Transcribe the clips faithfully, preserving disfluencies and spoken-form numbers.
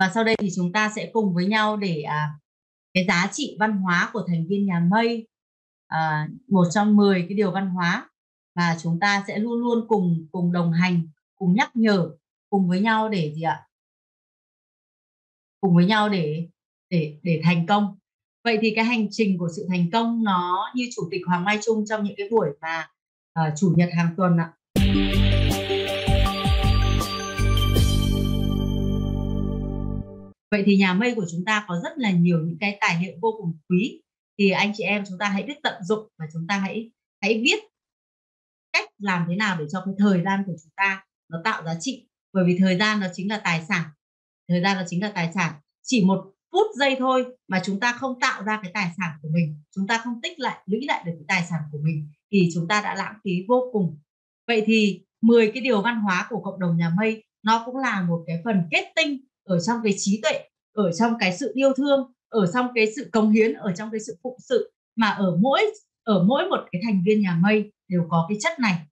Và sau đây thì chúng ta sẽ cùng với nhau để à, cái giá trị văn hóa của thành viên nhà Mây, à, một trong mười cái điều văn hóa và chúng ta sẽ luôn luôn cùng cùng đồng hành, cùng nhắc nhở, cùng với nhau để gì ạ? Cùng với nhau để để để thành công. Vậy thì cái hành trình của sự thành công nó như Chủ tịch Hoàng Mai Trung trong những cái buổi mà uh, chủ nhật hàng tuần ạ. Vậy thì nhà Mây của chúng ta có rất là nhiều những cái tài liệu vô cùng quý, thì anh chị em chúng ta hãy biết tận dụng và chúng ta hãy hãy biết cách làm thế nào để cho cái thời gian của chúng ta nó tạo giá trị, bởi vì thời gian nó chính là tài sản. Thời gian nó chính là tài sản. Chỉ một phút giây thôi mà chúng ta không tạo ra cái tài sản của mình, chúng ta không tích lại lũy lại được cái tài sản của mình thì chúng ta đã lãng phí vô cùng. Vậy thì mười cái điều văn hóa của cộng đồng nhà Mây nó cũng là một cái phần kết tinh ở trong cái trí tuệ, ở trong cái sự yêu thương, ở trong cái sự cống hiến, ở trong cái sự phụng sự mà ở mỗi ở mỗi một cái thành viên nhà Mây đều có cái chất này.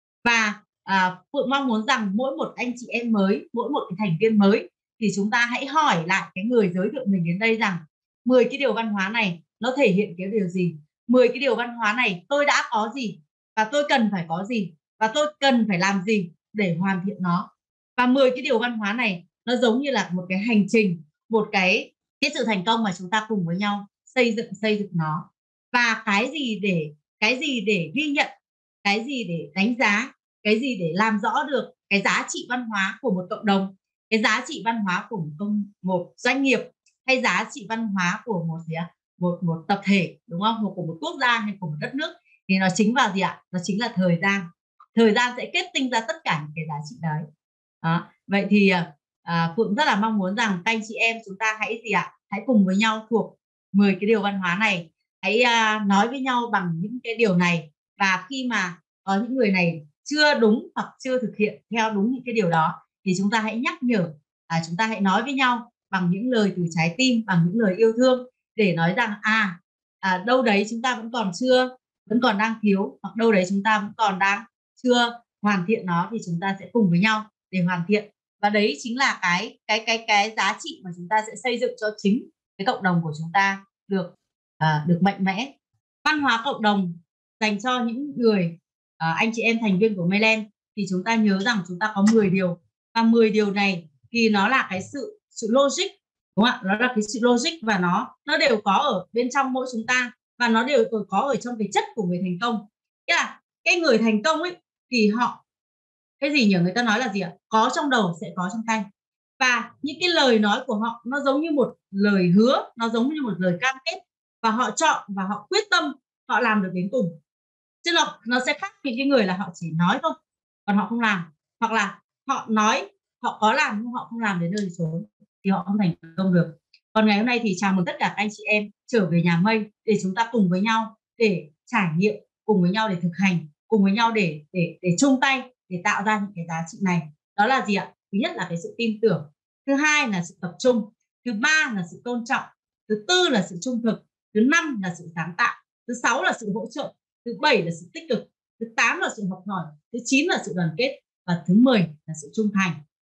Và à, Phượng mong muốn rằng mỗi một anh chị em mới, mỗi một cái thành viên mới thì chúng ta hãy hỏi lại cái người giới thiệu mình đến đây rằng mười cái điều văn hóa này nó thể hiện cái điều gì, mười cái điều văn hóa này tôi đã có gì và tôi cần phải có gì và tôi cần phải làm gì để hoàn thiện nó. Và mười cái điều văn hóa này nó giống như là một cái hành trình, một cái cái sự thành công mà chúng ta cùng với nhau xây dựng xây dựng nó. Và cái gì để cái gì để ghi nhận, cái gì để đánh giá, cái gì để làm rõ được cái giá trị văn hóa của một cộng đồng, cái giá trị văn hóa của một công một doanh nghiệp, hay giá trị văn hóa của một gì ạ? một một tập thể, đúng không? Một của một quốc gia hay của một đất nước, thì nó chính vào gì ạ? Nó chính là thời gian. Thời gian sẽ kết tinh ra tất cả những cái giá trị đấy. Đó. Vậy thì à, Phượng rất là mong muốn rằng các anh chị em chúng ta hãy gì ạ? Hãy cùng với nhau thuộc mười cái điều văn hóa này, hãy à, nói với nhau bằng những cái điều này, và khi mà có những người này chưa đúng hoặc chưa thực hiện theo đúng những cái điều đó thì chúng ta hãy nhắc nhở, à, chúng ta hãy nói với nhau bằng những lời từ trái tim, bằng những lời yêu thương, để nói rằng à, à đâu đấy chúng ta vẫn còn chưa, vẫn còn đang thiếu, hoặc đâu đấy chúng ta vẫn còn đang chưa hoàn thiện nó, thì chúng ta sẽ cùng với nhau để hoàn thiện. Và đấy chính là cái cái cái cái giá trị mà chúng ta sẽ xây dựng cho chính cái cộng đồng của chúng ta được à, được mạnh mẽ. Văn hóa cộng đồng dành cho những người à, anh chị em thành viên của Mayland thì chúng ta nhớ rằng chúng ta có mười điều, và mười điều này thì nó là cái sự sự logic, đúng không ạ? Nó là cái sự logic và nó nó đều có ở bên trong mỗi chúng ta, và nó đều có ở trong cái chất của người thành công. Tức là cái người thành công ấy thì họ cái gì nhỉ, người ta nói là gì ạ? Có trong đầu sẽ có trong tay. Và những cái lời nói của họ nó giống như một lời hứa, nó giống như một lời cam kết, và họ chọn và họ quyết tâm họ làm được đến cùng. Chứ nó, nó sẽ khác với cái người là họ chỉ nói thôi còn họ không làm, hoặc là họ nói họ có làm nhưng họ không làm đến nơi chốn, thì họ không thành công được. Còn ngày hôm nay thì chào mừng tất cả các anh chị em trở về nhà Mây để chúng ta cùng với nhau để trải nghiệm, cùng với nhau để thực hành, cùng với nhau để để để chung tay để tạo ra những cái giá trị này. Đó là gì ạ? Thứ nhất là cái sự tin tưởng, thứ hai là sự tập trung, thứ ba là sự tôn trọng, thứ tư là sự trung thực, thứ năm là sự sáng tạo, thứ sáu là sự hỗ trợ, thứ bảy là sự tích cực, thứ tám là sự học hỏi, thứ chín là sự đoàn kết, và thứ mười là sự trung thành.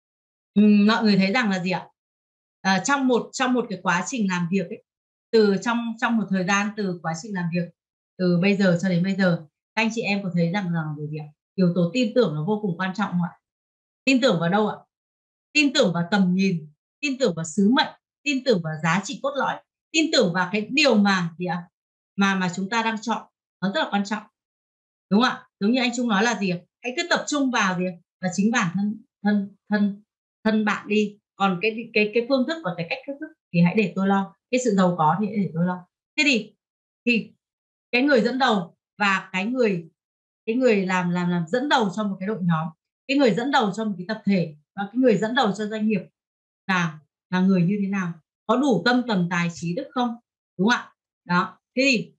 Uhm, mọi người thấy rằng là gì ạ? À, trong một trong một cái quá trình làm việc ấy, từ trong trong một thời gian từ quá trình làm việc từ bây giờ cho đến bây giờ, các anh chị em có thấy rằng là gì ạ? Yếu tố tin tưởng là vô cùng quan trọng không ạ? Tin tưởng vào đâu ạ? Tin tưởng vào tầm nhìn, tin tưởng vào sứ mệnh, tin tưởng vào giá trị cốt lõi, tin tưởng vào cái điều mà gì ạ? mà mà chúng ta đang chọn, nó rất là quan trọng, đúng không ạ? Giống như anh Trung nói là gì, hãy cứ tập trung vào gì là chính bản thân thân thân thân bạn đi, còn cái cái cái phương thức và cái cách thức thì hãy để tôi lo, cái sự giàu có thì hãy để tôi lo. Thế thì thì cái người dẫn đầu và cái người cái người làm làm làm dẫn đầu cho một cái đội nhóm, cái người dẫn đầu cho một cái tập thể, và cái người dẫn đầu cho doanh nghiệp là là người như thế nào, có đủ tâm tầm tài trí đức không, đúng không ạ? Đó, thế thì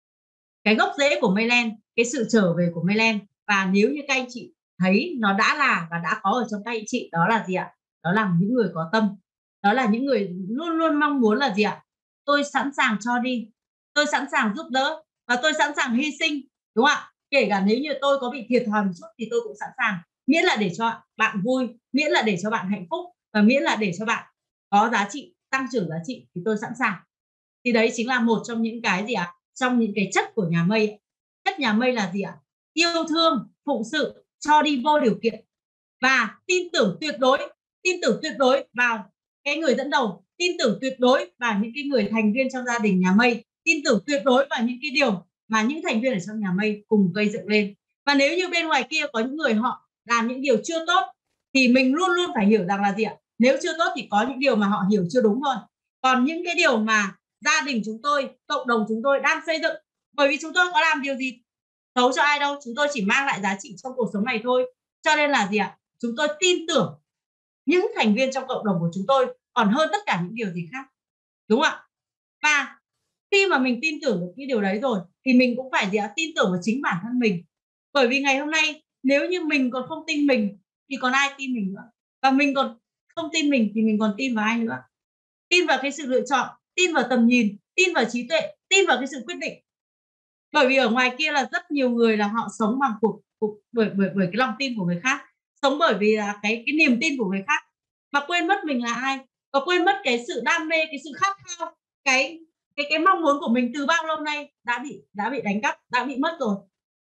cái gốc rễ của Mayland, cái sự trở về của Mayland, và nếu như các anh chị thấy nó đã là và đã có ở trong các anh chị, đó là gì ạ? Đó là những người có tâm, đó là những người luôn luôn mong muốn là gì ạ? Tôi sẵn sàng cho đi, tôi sẵn sàng giúp đỡ, và tôi sẵn sàng hy sinh, đúng không ạ? Kể cả nếu như tôi có bị thiệt thòi một chút thì tôi cũng sẵn sàng, miễn là để cho bạn vui, miễn là để cho bạn hạnh phúc, và miễn là để cho bạn có giá trị, tăng trưởng giá trị thì tôi sẵn sàng. Thì đấy chính là một trong những cái gì ạ? À? Trong những cái chất của nhà mây. Chất nhà mây là gì ạ? À? Yêu thương, phụng sự, cho đi vô điều kiện và tin tưởng tuyệt đối, tin tưởng tuyệt đối vào cái người dẫn đầu, tin tưởng tuyệt đối vào những cái người thành viên trong gia đình nhà mây, tin tưởng tuyệt đối vào những cái điều mà những thành viên ở trong nhà mây cùng gây dựng lên. Và nếu như bên ngoài kia có những người họ làm những điều chưa tốt thì mình luôn luôn phải hiểu rằng là gì ạ? Nếu chưa tốt thì có những điều mà họ hiểu chưa đúng thôi. Còn những cái điều mà gia đình chúng tôi, cộng đồng chúng tôi đang xây dựng, bởi vì chúng tôi có làm điều gì xấu cho ai đâu, chúng tôi chỉ mang lại giá trị trong cuộc sống này thôi. Cho nên là gì ạ? Chúng tôi tin tưởng những thành viên trong cộng đồng của chúng tôi còn hơn tất cả những điều gì khác. Đúng không ạ? Và khi mà mình tin tưởng được cái điều đấy rồi thì mình cũng phải gì ạ? Tin tưởng vào chính bản thân mình. Bởi vì ngày hôm nay nếu như mình còn không tin mình thì còn ai tin mình nữa. Và mình còn không tin mình thì mình còn tin vào ai nữa. Tin vào cái sự lựa chọn, tin vào tầm nhìn, tin vào trí tuệ, tin vào cái sự quyết định. Bởi vì ở ngoài kia là rất nhiều người là họ sống bằng cuộc, cuộc bởi bởi bởi cái lòng tin của người khác, sống bởi vì là cái cái niềm tin của người khác mà quên mất mình là ai, và quên mất cái sự đam mê, cái sự khát khao, cái cái cái mong muốn của mình từ bao lâu nay đã bị đã bị đánh cắp, đã bị mất rồi.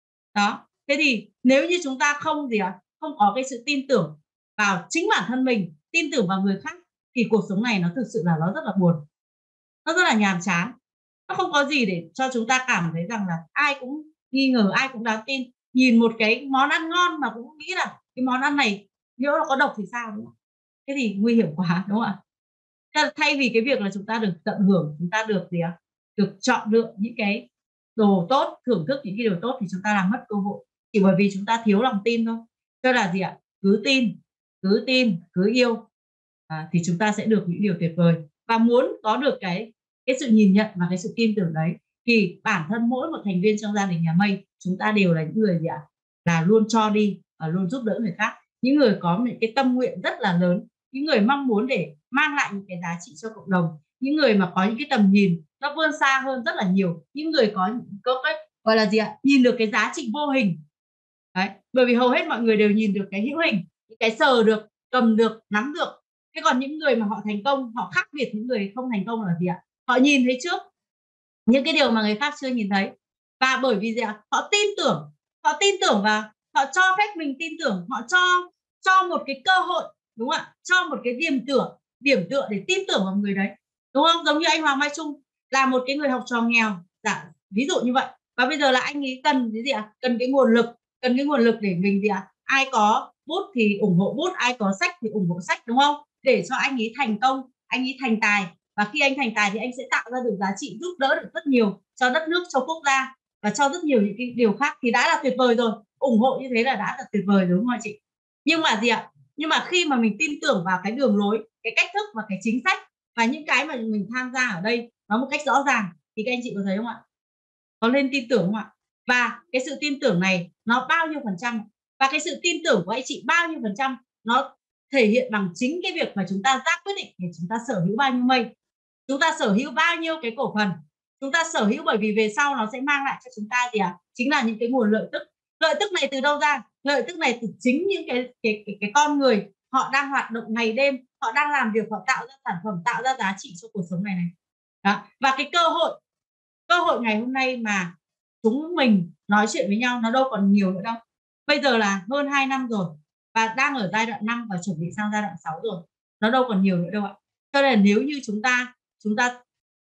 Đó. Thế thì nếu như chúng ta không gì ạ? À, không có cái sự tin tưởng vào chính bản thân mình, tin tưởng vào người khác thì cuộc sống này nó thực sự là nó rất là buồn. Nó rất là nhàm chán. Nó không có gì để cho chúng ta cảm thấy rằng là ai cũng nghi ngờ, ai cũng đáng tin. Nhìn một cái món ăn ngon mà cũng nghĩ là cái món ăn này nhỡ nó có độc thì sao, đúng không? Thế thì nguy hiểm quá, đúng không ạ? Thay vì cái việc là chúng ta được tận hưởng, chúng ta được gì ạ? Được chọn lựa những cái đồ tốt, thưởng thức những cái điều tốt thì chúng ta làm mất cơ hội. Chỉ bởi vì chúng ta thiếu lòng tin thôi. Cho là gì ạ? Cứ tin, cứ tin, cứ yêu à, thì chúng ta sẽ được những điều tuyệt vời. Và muốn có được cái cái sự nhìn nhận và cái sự tin tưởng đấy thì bản thân mỗi một thành viên trong gia đình nhà mây chúng ta đều là những người gì ạ? Là luôn cho đi và luôn giúp đỡ người khác. Những người có những cái tâm nguyện rất là lớn, những người mong muốn để mang lại những cái giá trị cho cộng đồng, những người mà có những cái tầm nhìn nó vươn xa hơn rất là nhiều, những người có có cách gọi là gì ạ? Nhìn được cái giá trị vô hình. Đấy, bởi vì hầu hết mọi người đều nhìn được cái hữu hình, những cái sờ được, cầm được, nắm được. Thế còn những người mà họ thành công, họ khác biệt những người không thành công là gì ạ? Họ nhìn thấy trước những cái điều mà người khác chưa nhìn thấy. Và bởi vì gì ạ? Họ tin tưởng, họ tin tưởng và họ cho phép mình tin tưởng, họ cho cho một cái cơ hội, đúng không ạ? Cho một cái điểm tựa, điểm tựa để tin tưởng vào người đấy. Đúng không? Giống như anh Hoàng Mai Trung là một cái người học trò nghèo, dạ, ví dụ như vậy. Và bây giờ là anh ấy cần cái gì ạ? Cần cái nguồn lực, cần cái nguồn lực để mình gì ạ? Ai có bút thì ủng hộ bút, ai có sách thì ủng hộ sách, đúng không? Để cho anh ấy thành công, anh ấy thành tài. Và khi anh thành tài thì anh sẽ tạo ra được giá trị, giúp đỡ được rất nhiều cho đất nước, cho quốc gia và cho rất nhiều những cái điều khác thì đã là tuyệt vời rồi. Ủng hộ như thế là đã là tuyệt vời rồi, đúng không chị? Nhưng mà gì ạ? Nhưng mà khi mà mình tin tưởng vào cái đường lối, cái cách thức và cái chính sách và những cái mà mình tham gia ở đây nó một cách rõ ràng thì các anh chị có thấy không ạ? Có nên tin tưởng không ạ? Và cái sự tin tưởng này nó bao nhiêu phần trăm? Và cái sự tin tưởng của anh chị bao nhiêu phần trăm? Nó thể hiện bằng chính cái việc mà chúng ta ra quyết định để chúng ta sở hữu bao nhiêu mây, chúng ta sở hữu bao nhiêu cái cổ phần, chúng ta sở hữu, bởi vì về sau nó sẽ mang lại cho chúng ta gì ạ? À? Chính là những cái nguồn lợi tức. Lợi tức này từ đâu ra? Lợi tức này từ chính những cái cái cái, cái con người họ đang hoạt động ngày đêm, họ đang làm việc, họ tạo ra sản phẩm, tạo ra giá trị cho cuộc sống này này. Đó. Và cái cơ hội cơ hội ngày hôm nay mà chúng mình nói chuyện với nhau nó đâu còn nhiều nữa đâu. Bây giờ là hơn hai năm rồi và đang ở giai đoạn năm và chuẩn bị sang giai đoạn sáu rồi. Nó đâu còn nhiều nữa đâu ạ. Cho nên nếu như chúng ta chúng ta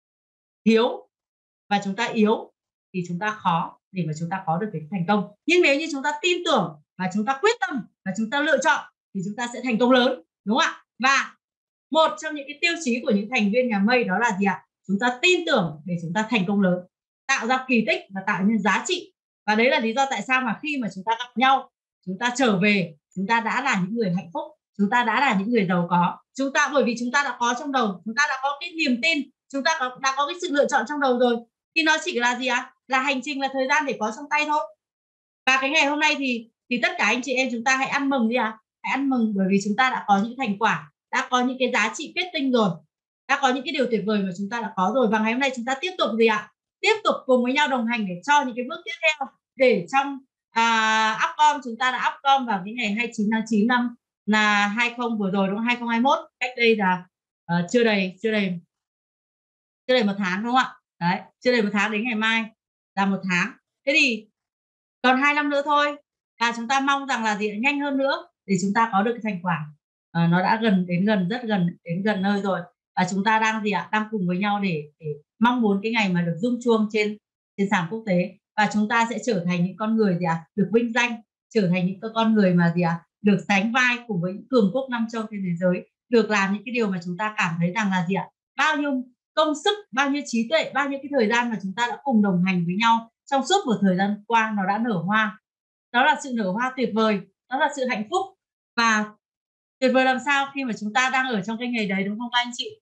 thiếu và chúng ta yếu thì chúng ta khó để mà chúng ta có được cái thành công. Nhưng nếu như chúng ta tin tưởng và chúng ta quyết tâm và chúng ta lựa chọn thì chúng ta sẽ thành công lớn, đúng không ạ? Và một trong những cái tiêu chí của những thành viên nhà mây đó là gì ạ? Chúng ta tin tưởng để chúng ta thành công lớn, tạo ra kỳ tích và tạo nên giá trị. Và đấy là lý do tại sao mà khi mà chúng ta gặp nhau, chúng ta trở về, chúng ta đã là những người hạnh phúc, chúng ta đã là những người giàu có. Chúng ta bởi vì chúng ta đã có trong đầu, chúng ta đã có cái niềm tin, chúng ta có, đã có cái sự lựa chọn trong đầu rồi. Thì nó chỉ là gì ạ? Là hành trình, là thời gian để có trong tay thôi. Và cái ngày hôm nay thì thì tất cả anh chị em chúng ta hãy ăn mừng đi ạ. Hãy ăn mừng bởi vì chúng ta đã có những thành quả, đã có những cái giá trị kết tinh rồi, đã có những cái điều tuyệt vời mà chúng ta đã có rồi. Và ngày hôm nay chúng ta tiếp tục gì ạ? Tiếp tục cùng với nhau đồng hành để cho những cái bước tiếp theo, để trong à, Upcom chúng ta đã Upcom vào cái ngày hai mươi chín tháng chín năm là hai không vừa rồi, đúng không? hai không hai mốt, cách đây là uh, chưa đầy chưa đầy chưa đầy một tháng đúng không ạ? Đấy, chưa đầy một tháng, đến ngày mai là một tháng. Thế thì còn hai năm nữa thôi, và chúng ta mong rằng là gì, nhanh hơn nữa để chúng ta có được cái thành quả. À, nó đã gần đến gần rất gần đến gần nơi rồi, và chúng ta đang gì ạ, đang cùng với nhau để, để mong muốn cái ngày mà được rung chuông trên trên sàn quốc tế, và chúng ta sẽ trở thành những con người gì ạ, được vinh danh, trở thành những con người mà gì ạ, được sánh vai cùng với những cường quốc năm châu trên thế giới, được làm những cái điều mà chúng ta cảm thấy rằng là gì ạ, bao nhiêu công sức, bao nhiêu trí tuệ, bao nhiêu cái thời gian mà chúng ta đã cùng đồng hành với nhau trong suốt một thời gian qua nó đã nở hoa. Đó là sự nở hoa tuyệt vời, đó là sự hạnh phúc, và tuyệt vời làm sao khi mà chúng ta đang ở trong cái nghề đấy, đúng không các anh chị?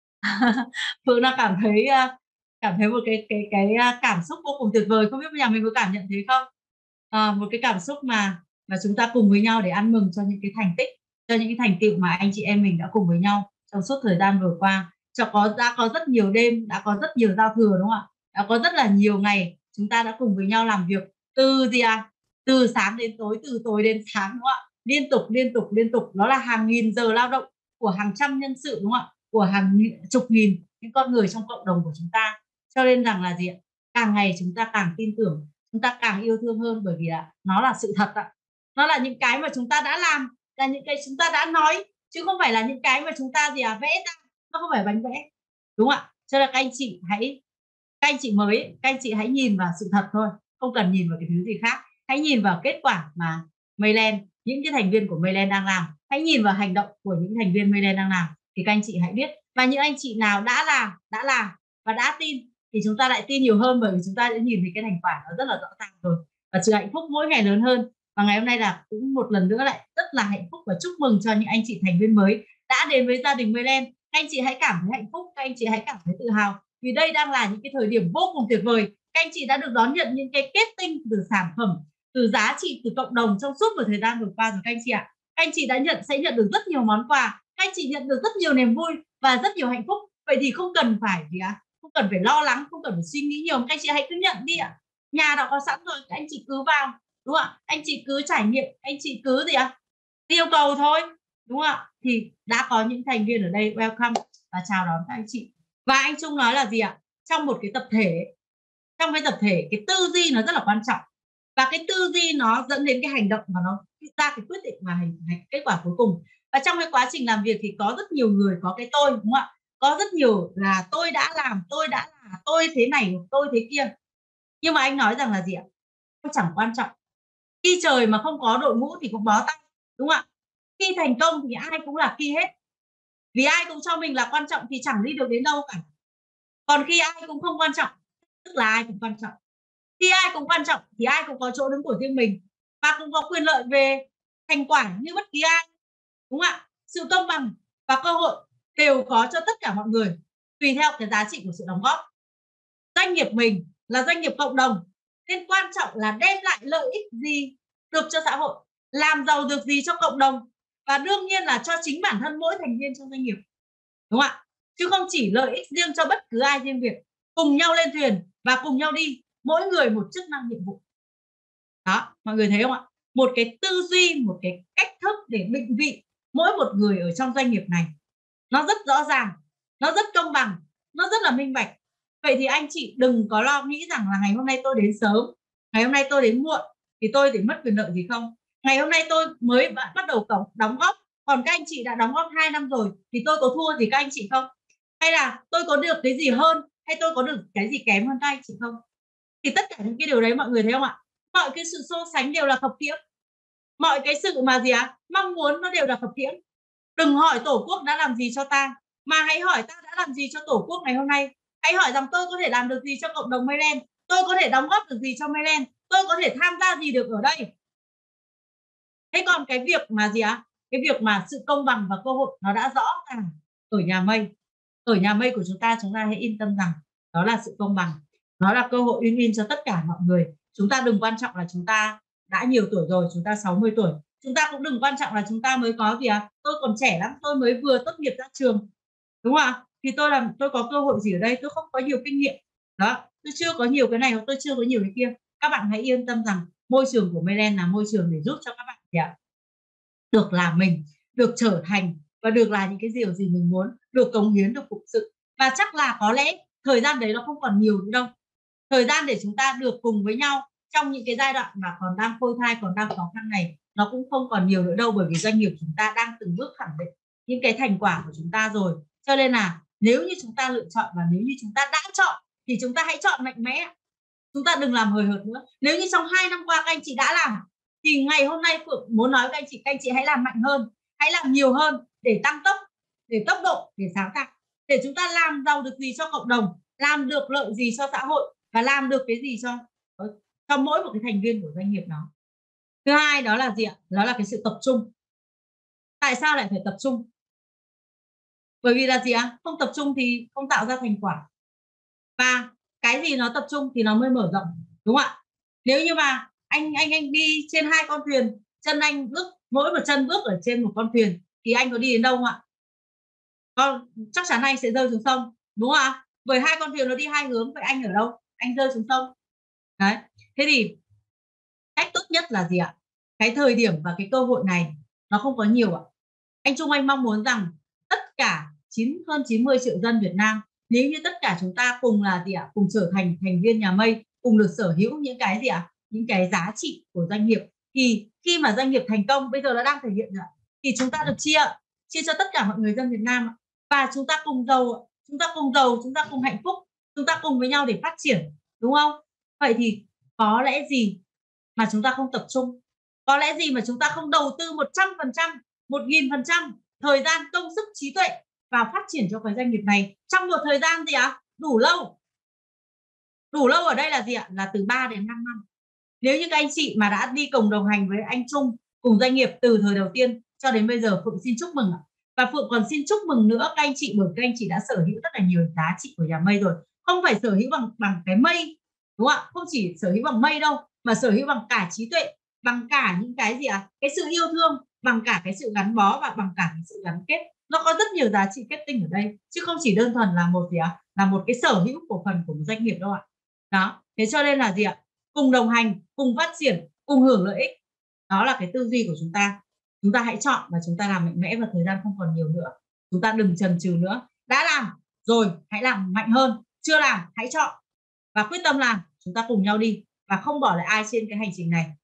Phượng đang cảm thấy cảm thấy một cái cái cái cảm xúc vô cùng tuyệt vời, không biết nhà mình có cảm nhận thế không? À, một cái cảm xúc mà mà chúng ta cùng với nhau để ăn mừng cho những cái thành tích, cho những cái thành tựu mà anh chị em mình đã cùng với nhau trong suốt thời gian vừa qua. Cho có đã có rất nhiều đêm, đã có rất nhiều giao thừa đúng không ạ? Đã có rất là nhiều ngày chúng ta đã cùng với nhau làm việc từ gì à? Từ sáng đến tối, từ tối đến sáng đúng không ạ? Liên tục liên tục liên tục, đó là hàng nghìn giờ lao động của hàng trăm nhân sự đúng không ạ? Của hàng chục nghìn những con người trong cộng đồng của chúng ta. Cho nên rằng là gì ạ? Càng ngày chúng ta càng tin tưởng, chúng ta càng yêu thương hơn, bởi vì là nó là sự thật ạ. Nó là những cái mà chúng ta đã làm, là những cái chúng ta đã nói, chứ không phải là những cái mà chúng ta gì à vẽ ra, nó không phải bánh vẽ. Đúng không ạ? Cho nên là các anh chị hãy các anh chị mới, các anh chị hãy nhìn vào sự thật thôi, không cần nhìn vào cái thứ gì khác. Hãy nhìn vào kết quả mà Mayland, những cái thành viên của Mayland đang làm. Hãy nhìn vào hành động của những thành viên Mayland đang làm, thì các anh chị hãy biết. Và những anh chị nào đã làm, đã làm và đã tin thì chúng ta lại tin nhiều hơn, bởi vì chúng ta đã nhìn thấy cái thành quả nó rất là rõ ràng rồi, và sự hạnh phúc mỗi ngày lớn hơn. Và ngày hôm nay là cũng một lần nữa lại rất là hạnh phúc và chúc mừng cho những anh chị thành viên mới đã đến với gia đình Mayland. Các anh chị hãy cảm thấy hạnh phúc, các anh chị hãy cảm thấy tự hào, vì đây đang là những cái thời điểm vô cùng tuyệt vời. Các anh chị đã được đón nhận những cái kết tinh từ sản phẩm, từ giá trị, từ cộng đồng trong suốt một thời gian vừa qua rồi các anh chị ạ. Các anh chị đã nhận sẽ nhận được rất nhiều món quà, các anh chị nhận được rất nhiều niềm vui và rất nhiều hạnh phúc. Vậy thì không cần phải gì ạ, không cần phải lo lắng, không cần phải suy nghĩ nhiều, các anh chị hãy cứ nhận đi ạ. Nhà đã có sẵn rồi, các anh chị cứ vào, đúng không ạ? Anh chị cứ trải nghiệm, anh chị cứ gì ạ, yêu cầu thôi, đúng không ạ? Thì đã có những thành viên ở đây welcome và chào đón các anh chị. Và anh Trung nói là gì ạ? Trong một cái tập thể, trong cái tập thể, cái tư duy nó rất là quan trọng, và cái tư duy nó dẫn đến cái hành động và nó ra cái quyết định và hành, hành kết quả cuối cùng. Và trong cái quá trình làm việc thì có rất nhiều người có cái tôi, đúng không ạ? Có rất nhiều là tôi đã làm, tôi đã là, tôi thế này, tôi thế kia. Nhưng mà anh nói rằng là gì ạ? Chẳng quan trọng. Khi trời mà không có đội ngũ thì cũng bó tay, đúng không ạ? Khi thành công thì ai cũng là khi hết. Vì ai cũng cho mình là quan trọng thì chẳng đi được đến đâu cả. Còn khi ai cũng không quan trọng, tức là ai cũng quan trọng. Khi ai cũng quan trọng thì ai cũng có chỗ đứng của riêng mình, và cũng có quyền lợi về thành quả như bất kỳ ai. Đúng không ạ? Sự công bằng và cơ hội đều có cho tất cả mọi người, tùy theo cái giá trị của sự đóng góp. Doanh nghiệp mình là doanh nghiệp cộng đồng, nên quan trọng là đem lại lợi ích gì được cho xã hội, làm giàu được gì cho cộng đồng, và đương nhiên là cho chính bản thân mỗi thành viên trong doanh nghiệp. Đúng không ạ? Chứ không chỉ lợi ích riêng cho bất cứ ai riêng việc. Cùng nhau lên thuyền và cùng nhau đi, mỗi người một chức năng nhiệm vụ. Đó, mọi người thấy không ạ? Một cái tư duy, một cái cách thức để định vị mỗi một người ở trong doanh nghiệp này, nó rất rõ ràng, nó rất công bằng, nó rất là minh bạch. Vậy thì anh chị đừng có lo nghĩ rằng là ngày hôm nay tôi đến sớm, ngày hôm nay tôi đến muộn thì tôi để mất quyền lợi gì không? Ngày hôm nay tôi mới bắt đầu cổng đóng góp, còn các anh chị đã đóng góp hai năm rồi thì tôi có thua gì các anh chị không? Hay là tôi có được cái gì hơn, hay tôi có được cái gì kém hơn các anh chị không? Thì tất cả những cái điều đấy mọi người thấy không ạ? Mọi cái sự so sánh đều là khập khiễng. Mọi cái sự mà gì ạ? À? Mong muốn nó đều là khập khiễng. Đừng hỏi Tổ quốc đã làm gì cho ta, mà hãy hỏi ta đã làm gì cho Tổ quốc ngày hôm nay. Hãy hỏi rằng tôi có thể làm được gì cho cộng đồng Mayland, tôi có thể đóng góp được gì cho Mayland, tôi có thể tham gia gì được ở đây. Thế còn cái việc mà gì ạ? À? Cái việc mà sự công bằng và cơ hội nó đã rõ ràng ở nhà May. Ở nhà May của chúng ta, chúng ta hãy yên tâm rằng đó là sự công bằng. Nó là cơ hội win-win cho tất cả mọi người. Chúng ta đừng quan trọng là chúng ta đã nhiều tuổi rồi, chúng ta sáu mươi tuổi. Chúng ta cũng đừng quan trọng là chúng ta mới có gì à? Tôi còn trẻ lắm, tôi mới vừa tốt nghiệp ra trường. Đúng không ạ? Thì tôi làm tôi có cơ hội gì ở đây, tôi không có nhiều kinh nghiệm. Đó, tôi chưa có nhiều cái này hoặc tôi chưa có nhiều cái kia. Các bạn hãy yên tâm rằng môi trường của Mayland là môi trường để giúp cho các bạn gì ạ? Được làm mình, được trở thành và được làm những cái điều gì mình muốn, được cống hiến, được phụng sự. Và chắc là có lẽ thời gian đấy nó không còn nhiều nữa đâu. Thời gian để chúng ta được cùng với nhau trong những cái giai đoạn mà còn đang phôi thai, còn đang khó khăn này, nó cũng không còn nhiều nữa đâu, bởi vì doanh nghiệp chúng ta đang từng bước khẳng định những cái thành quả của chúng ta rồi. Cho nên là nếu như chúng ta lựa chọn và nếu như chúng ta đã chọn thì chúng ta hãy chọn mạnh mẽ. Chúng ta đừng làm hời hợt nữa. Nếu như trong hai năm qua các anh chị đã làm thì ngày hôm nay Phượng muốn nói với các anh chị, các anh chị hãy làm mạnh hơn, hãy làm nhiều hơn để tăng tốc, để tốc độ, để sáng tạo, để chúng ta làm giàu được gì cho cộng đồng, làm được lợi gì cho xã hội và làm được cái gì cho cho mỗi một cái thành viên của doanh nghiệp đó. Thứ hai đó là gì ạ? Đó là cái sự tập trung. Tại sao lại phải tập trung? Bởi vì là gì ạ? Không tập trung thì không tạo ra thành quả. Và cái gì nó tập trung thì nó mới mở rộng, đúng không ạ? Nếu như mà anh anh anh đi trên hai con thuyền, chân anh bước mỗi một chân bước ở trên một con thuyền thì anh có đi đến đâu không ạ? Còn chắc chắn anh sẽ rơi xuống sông, đúng không ạ? Bởi hai con thuyền nó đi hai hướng, vậy anh ở đâu? Anh rơi xuống sông. Đấy. Thế thì cách tốt nhất là gì ạ? Cái thời điểm và cái cơ hội này nó không có nhiều ạ. Anh Trung Anh mong muốn rằng tất cả chín hơn chín mươi triệu dân Việt Nam, nếu như tất cả chúng ta cùng là gì ạ? Cùng trở thành thành viên nhà Mây, cùng được sở hữu những cái gì ạ? Những cái giá trị của doanh nghiệp, thì khi mà doanh nghiệp thành công bây giờ nó đang thể hiện rồi, thì chúng ta được chia chia cho tất cả mọi người dân Việt Nam, và chúng ta cùng giàu, chúng ta cùng giàu, chúng ta cùng hạnh phúc, chúng ta cùng với nhau để phát triển, đúng không? Vậy thì có lẽ gì mà chúng ta không tập trung? Có lẽ gì mà chúng ta không đầu tư một trăm phần trăm, một nghìn phần trăm thời gian, công sức, trí tuệ vào phát triển cho cái doanh nghiệp này trong một thời gian gì ạ? Đủ lâu. Đủ lâu ở đây là gì ạ? Là từ ba đến năm năm. Nếu như các anh chị mà đã đi cùng đồng hành với anh Trung cùng doanh nghiệp từ thời đầu tiên cho đến bây giờ, Phượng xin chúc mừng ạ. Và Phượng còn xin chúc mừng nữa các anh chị, bởi các anh chị đã sở hữu rất là nhiều giá trị của nhà Mây rồi. Không phải sở hữu bằng bằng cái mây, đúng không ạ? Không chỉ sở hữu bằng mây đâu, mà sở hữu bằng cả trí tuệ, bằng cả những cái gì ạ? À? Cái sự yêu thương, bằng cả cái sự gắn bó và bằng cả cái sự gắn kết. Nó có rất nhiều giá trị kết tinh ở đây, chứ không chỉ đơn thuần là một gì ạ? À? Là một cái sở hữu cổ phần của một doanh nghiệp đâu ạ. Đó, thế cho nên là gì ạ? Cùng đồng hành, cùng phát triển, cùng hưởng lợi ích. Đó là cái tư duy của chúng ta. Chúng ta hãy chọn và chúng ta làm mạnh mẽ, và thời gian không còn nhiều nữa. Chúng ta đừng chần chừ nữa. Đã làm rồi, hãy làm mạnh hơn. Chưa làm, hãy chọn và quyết tâm làm. Chúng ta cùng nhau đi và không bỏ lại ai trên cái hành trình này.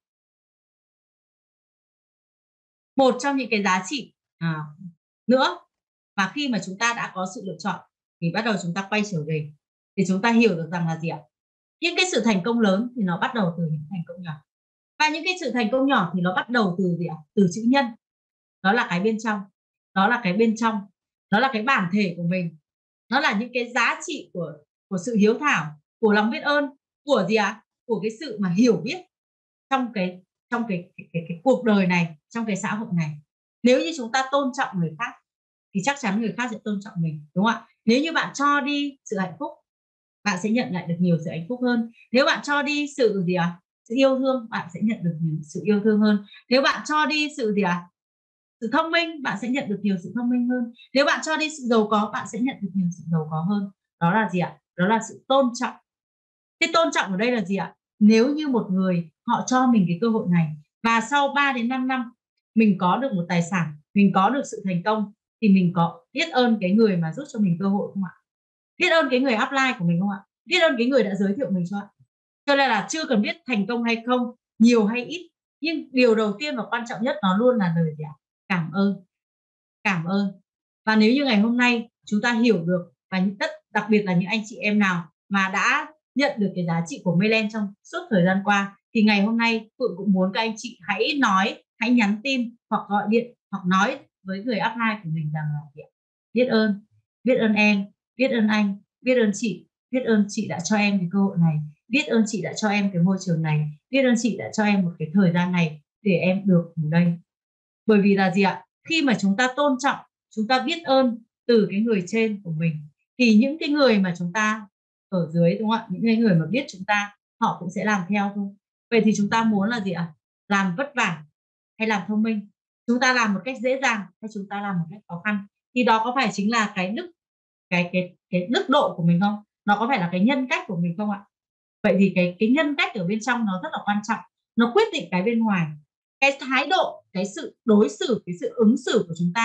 Một trong những cái giá trị à, nữa mà khi mà chúng ta đã có sự lựa chọn thì bắt đầu chúng ta quay trở về thì chúng ta hiểu được rằng là gì ạ? Những cái sự thành công lớn thì nó bắt đầu từ những thành công nhỏ. Và những cái sự thành công nhỏ thì nó bắt đầu từ gì ạ? Từ chữ nhân. Đó là cái bên trong. Đó là cái bên trong. Đó là cái bản thể của mình. Nó là những cái giá trị của của sự hiếu thảo, của lòng biết ơn, của gì ạ? Của cái sự mà hiểu biết trong cái trong cái cái, cái cái cuộc đời này, trong cái xã hội này. Nếu như chúng ta tôn trọng người khác thì chắc chắn người khác sẽ tôn trọng mình, đúng không ạ? Nếu như bạn cho đi sự hạnh phúc, bạn sẽ nhận lại được nhiều sự hạnh phúc hơn. Nếu bạn cho đi sự gì ạ? Sự yêu thương, bạn sẽ nhận được nhiều sự yêu thương hơn. Nếu bạn cho đi sự gì ạ? Sự thông minh, bạn sẽ nhận được nhiều sự thông minh hơn. Nếu bạn cho đi sự giàu có, bạn sẽ nhận được nhiều sự giàu có hơn. Đó là gì ạ? Đó là sự tôn trọng. Cái tôn trọng ở đây là gì ạ? Nếu như một người họ cho mình cái cơ hội này và sau ba đến năm năm mình có được một tài sản, mình có được sự thành công, thì mình có biết ơn cái người mà giúp cho mình cơ hội không ạ? Biết ơn cái người upline của mình không ạ? Biết ơn cái người đã giới thiệu mình cho ạ? Cho nên là chưa cần biết thành công hay không, nhiều hay ít, nhưng điều đầu tiên và quan trọng nhất nó luôn là lời gì ạ? Cảm ơn. Cảm ơn. Và nếu như ngày hôm nay chúng ta hiểu được, và những tất đặc biệt là những anh chị em nào mà đã nhận được cái giá trị của Mayland trong suốt thời gian qua, thì ngày hôm nay Phượng cũng muốn các anh chị hãy nói, hãy nhắn tin hoặc gọi điện hoặc nói với người upline của mình rằng là biết ơn, biết ơn em, biết ơn anh, biết ơn chị, biết ơn chị đã cho em cái cơ hội này, biết ơn chị đã cho em cái môi trường này, biết ơn chị đã cho em một cái thời gian này để em được ở đây. Bởi vì là gì ạ? Khi mà chúng ta tôn trọng, chúng ta biết ơn từ cái người trên của mình, thì những cái người mà chúng ta ở dưới, đúng không ạ? Những cái người mà biết chúng ta, họ cũng sẽ làm theo thôi. Vậy thì chúng ta muốn là gì ạ? Làm vất vả hay làm thông minh? Chúng ta làm một cách dễ dàng hay chúng ta làm một cách khó khăn? Thì đó có phải chính là cái đức cái cái cái đức độ của mình không? Nó có phải là cái nhân cách của mình không ạ? Vậy thì cái cái nhân cách ở bên trong nó rất là quan trọng. Nó quyết định cái bên ngoài. Cái thái độ, cái sự đối xử, cái sự ứng xử của chúng ta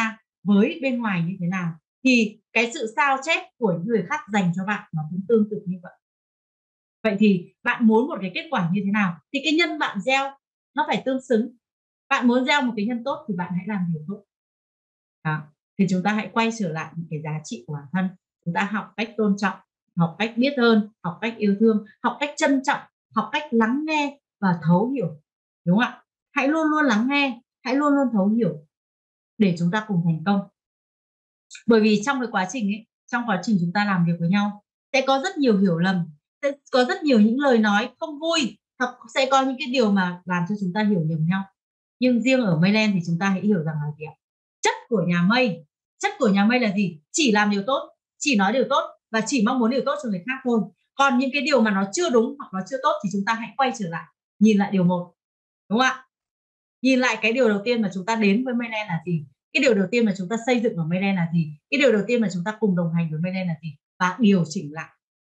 với bên ngoài như thế nào thì cái sự sao chép của những người khác dành cho bạn nó cũng tương tự như vậy. Vậy thì bạn muốn một cái kết quả như thế nào thì cái nhân bạn gieo nó phải tương xứng. Bạn muốn gieo một cái nhân tốt thì bạn hãy làm điều tốt. Đó, thì chúng ta hãy quay trở lại những cái giá trị của bản thân. Chúng ta học cách tôn trọng, học cách biết ơn, học cách yêu thương, học cách trân trọng, học cách lắng nghe và thấu hiểu. Đúng không ạ? Hãy luôn luôn lắng nghe, hãy luôn luôn thấu hiểu để chúng ta cùng thành công. Bởi vì trong cái quá trình ấy, trong quá trình chúng ta làm việc với nhau sẽ có rất nhiều hiểu lầm, sẽ có rất nhiều những lời nói không vui, hoặc sẽ có những cái điều mà làm cho chúng ta hiểu nhầm nhau. Nhưng riêng ở Mayland thì chúng ta hãy hiểu rằng là gì ạ? Chất của nhà May, chất của nhà May là gì? Chỉ làm điều tốt, chỉ nói điều tốt và chỉ mong muốn điều tốt cho người khác thôi. Còn những cái điều mà nó chưa đúng hoặc nó chưa tốt thì chúng ta hãy quay trở lại, nhìn lại điều một. Đúng không ạ? Nhìn lại cái điều đầu tiên mà chúng ta đến với Mayland là gì? Cái điều đầu tiên mà chúng ta xây dựng ở Mayland là gì? Cái điều đầu tiên mà chúng ta cùng đồng hành với Mayland là gì? Và điều chỉnh lại.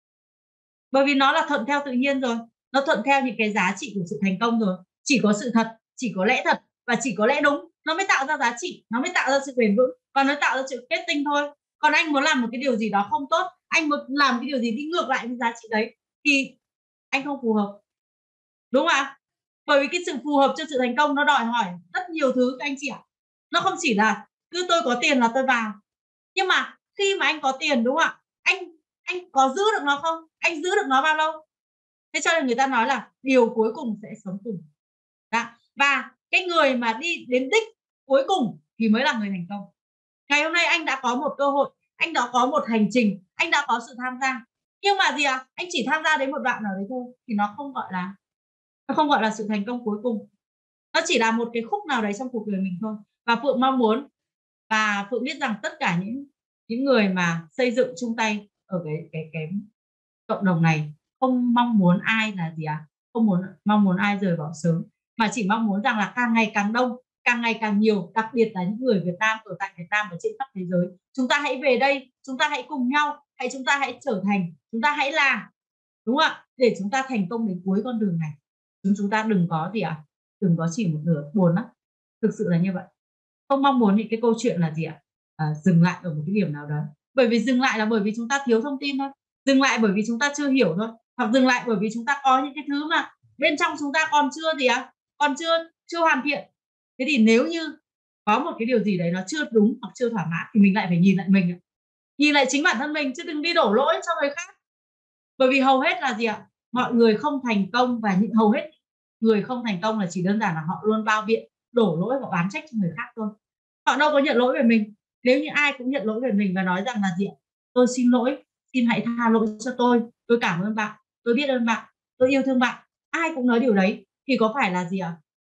Bởi vì nó là thuận theo tự nhiên rồi, nó thuận theo những cái giá trị của sự thành công rồi. Chỉ có sự thật, chỉ có lẽ thật và chỉ có lẽ đúng nó mới tạo ra giá trị, nó mới tạo ra sự bền vững và nó tạo ra sự kết tinh thôi. Còn anh muốn làm một cái điều gì đó không tốt, anh muốn làm cái điều gì đi ngược lại với giá trị đấy thì anh không phù hợp. Đúng không ạ? Bởi vì cái sự phù hợp cho sự thành công nó đòi hỏi rất nhiều thứ các anh chị ạ. Nó không chỉ là cứ tôi có tiền là tôi vào. Nhưng mà khi mà anh có tiền, đúng không ạ? Anh anh có giữ được nó không? Anh giữ được nó bao lâu? Thế cho nên người ta nói là điều cuối cùng sẽ sống cùng. Đó. Và cái người mà đi đến đích cuối cùng thì mới là người thành công. Ngày hôm nay anh đã có một cơ hội, anh đã có một hành trình, anh đã có sự tham gia. Nhưng mà gì ạ? À? Anh chỉ tham gia đến một đoạn nào đấy thôi thì nó không gọi là nó không gọi là sự thành công cuối cùng. Nó chỉ là một cái khúc nào đấy trong cuộc đời mình thôi. Và Phượng mong muốn và Phượng biết rằng tất cả những những người mà xây dựng chung tay ở cái cái cái cộng đồng này không mong muốn ai là gì à? Không muốn mong muốn ai rời bỏ sớm, mà chỉ mong muốn rằng là càng ngày càng đông, càng ngày càng nhiều, đặc biệt là những người Việt Nam ở tại Việt Nam và trên khắp thế giới. Chúng ta hãy về đây, chúng ta hãy cùng nhau, hãy chúng ta hãy trở thành, chúng ta hãy làm, đúng không ạ? Để chúng ta thành công đến cuối con đường này. Chúng chúng ta đừng có gì ạ? À? Đừng có chỉ một nửa, buồn lắm. Thực sự là như vậy. Không mong muốn những cái câu chuyện là gì ạ? À, dừng lại ở một cái điểm nào đó. Bởi vì dừng lại là bởi vì chúng ta thiếu thông tin thôi. Dừng lại bởi vì chúng ta chưa hiểu thôi. Hoặc dừng lại bởi vì chúng ta có những cái thứ mà bên trong chúng ta còn chưa gì ạ? À? Còn chưa chưa hoàn thiện. Thế thì nếu như có một cái điều gì đấy nó chưa đúng hoặc chưa thỏa mãn thì mình lại phải nhìn lại mình. Nhìn lại chính bản thân mình chứ đừng đi đổ lỗi cho người khác. Bởi vì hầu hết là gì ạ? Mọi người không thành công và những hầu hết người không thành công là chỉ đơn giản là họ luôn bao biện, đổ lỗi và oán trách cho người khác thôi. Họ đâu có nhận lỗi về mình. Nếu như ai cũng nhận lỗi về mình và nói rằng là gì ạ? Tôi xin lỗi, xin hãy tha lỗi cho tôi, tôi cảm ơn bạn, tôi biết ơn bạn, tôi yêu thương bạn. Ai cũng nói điều đấy thì có phải là gì ạ?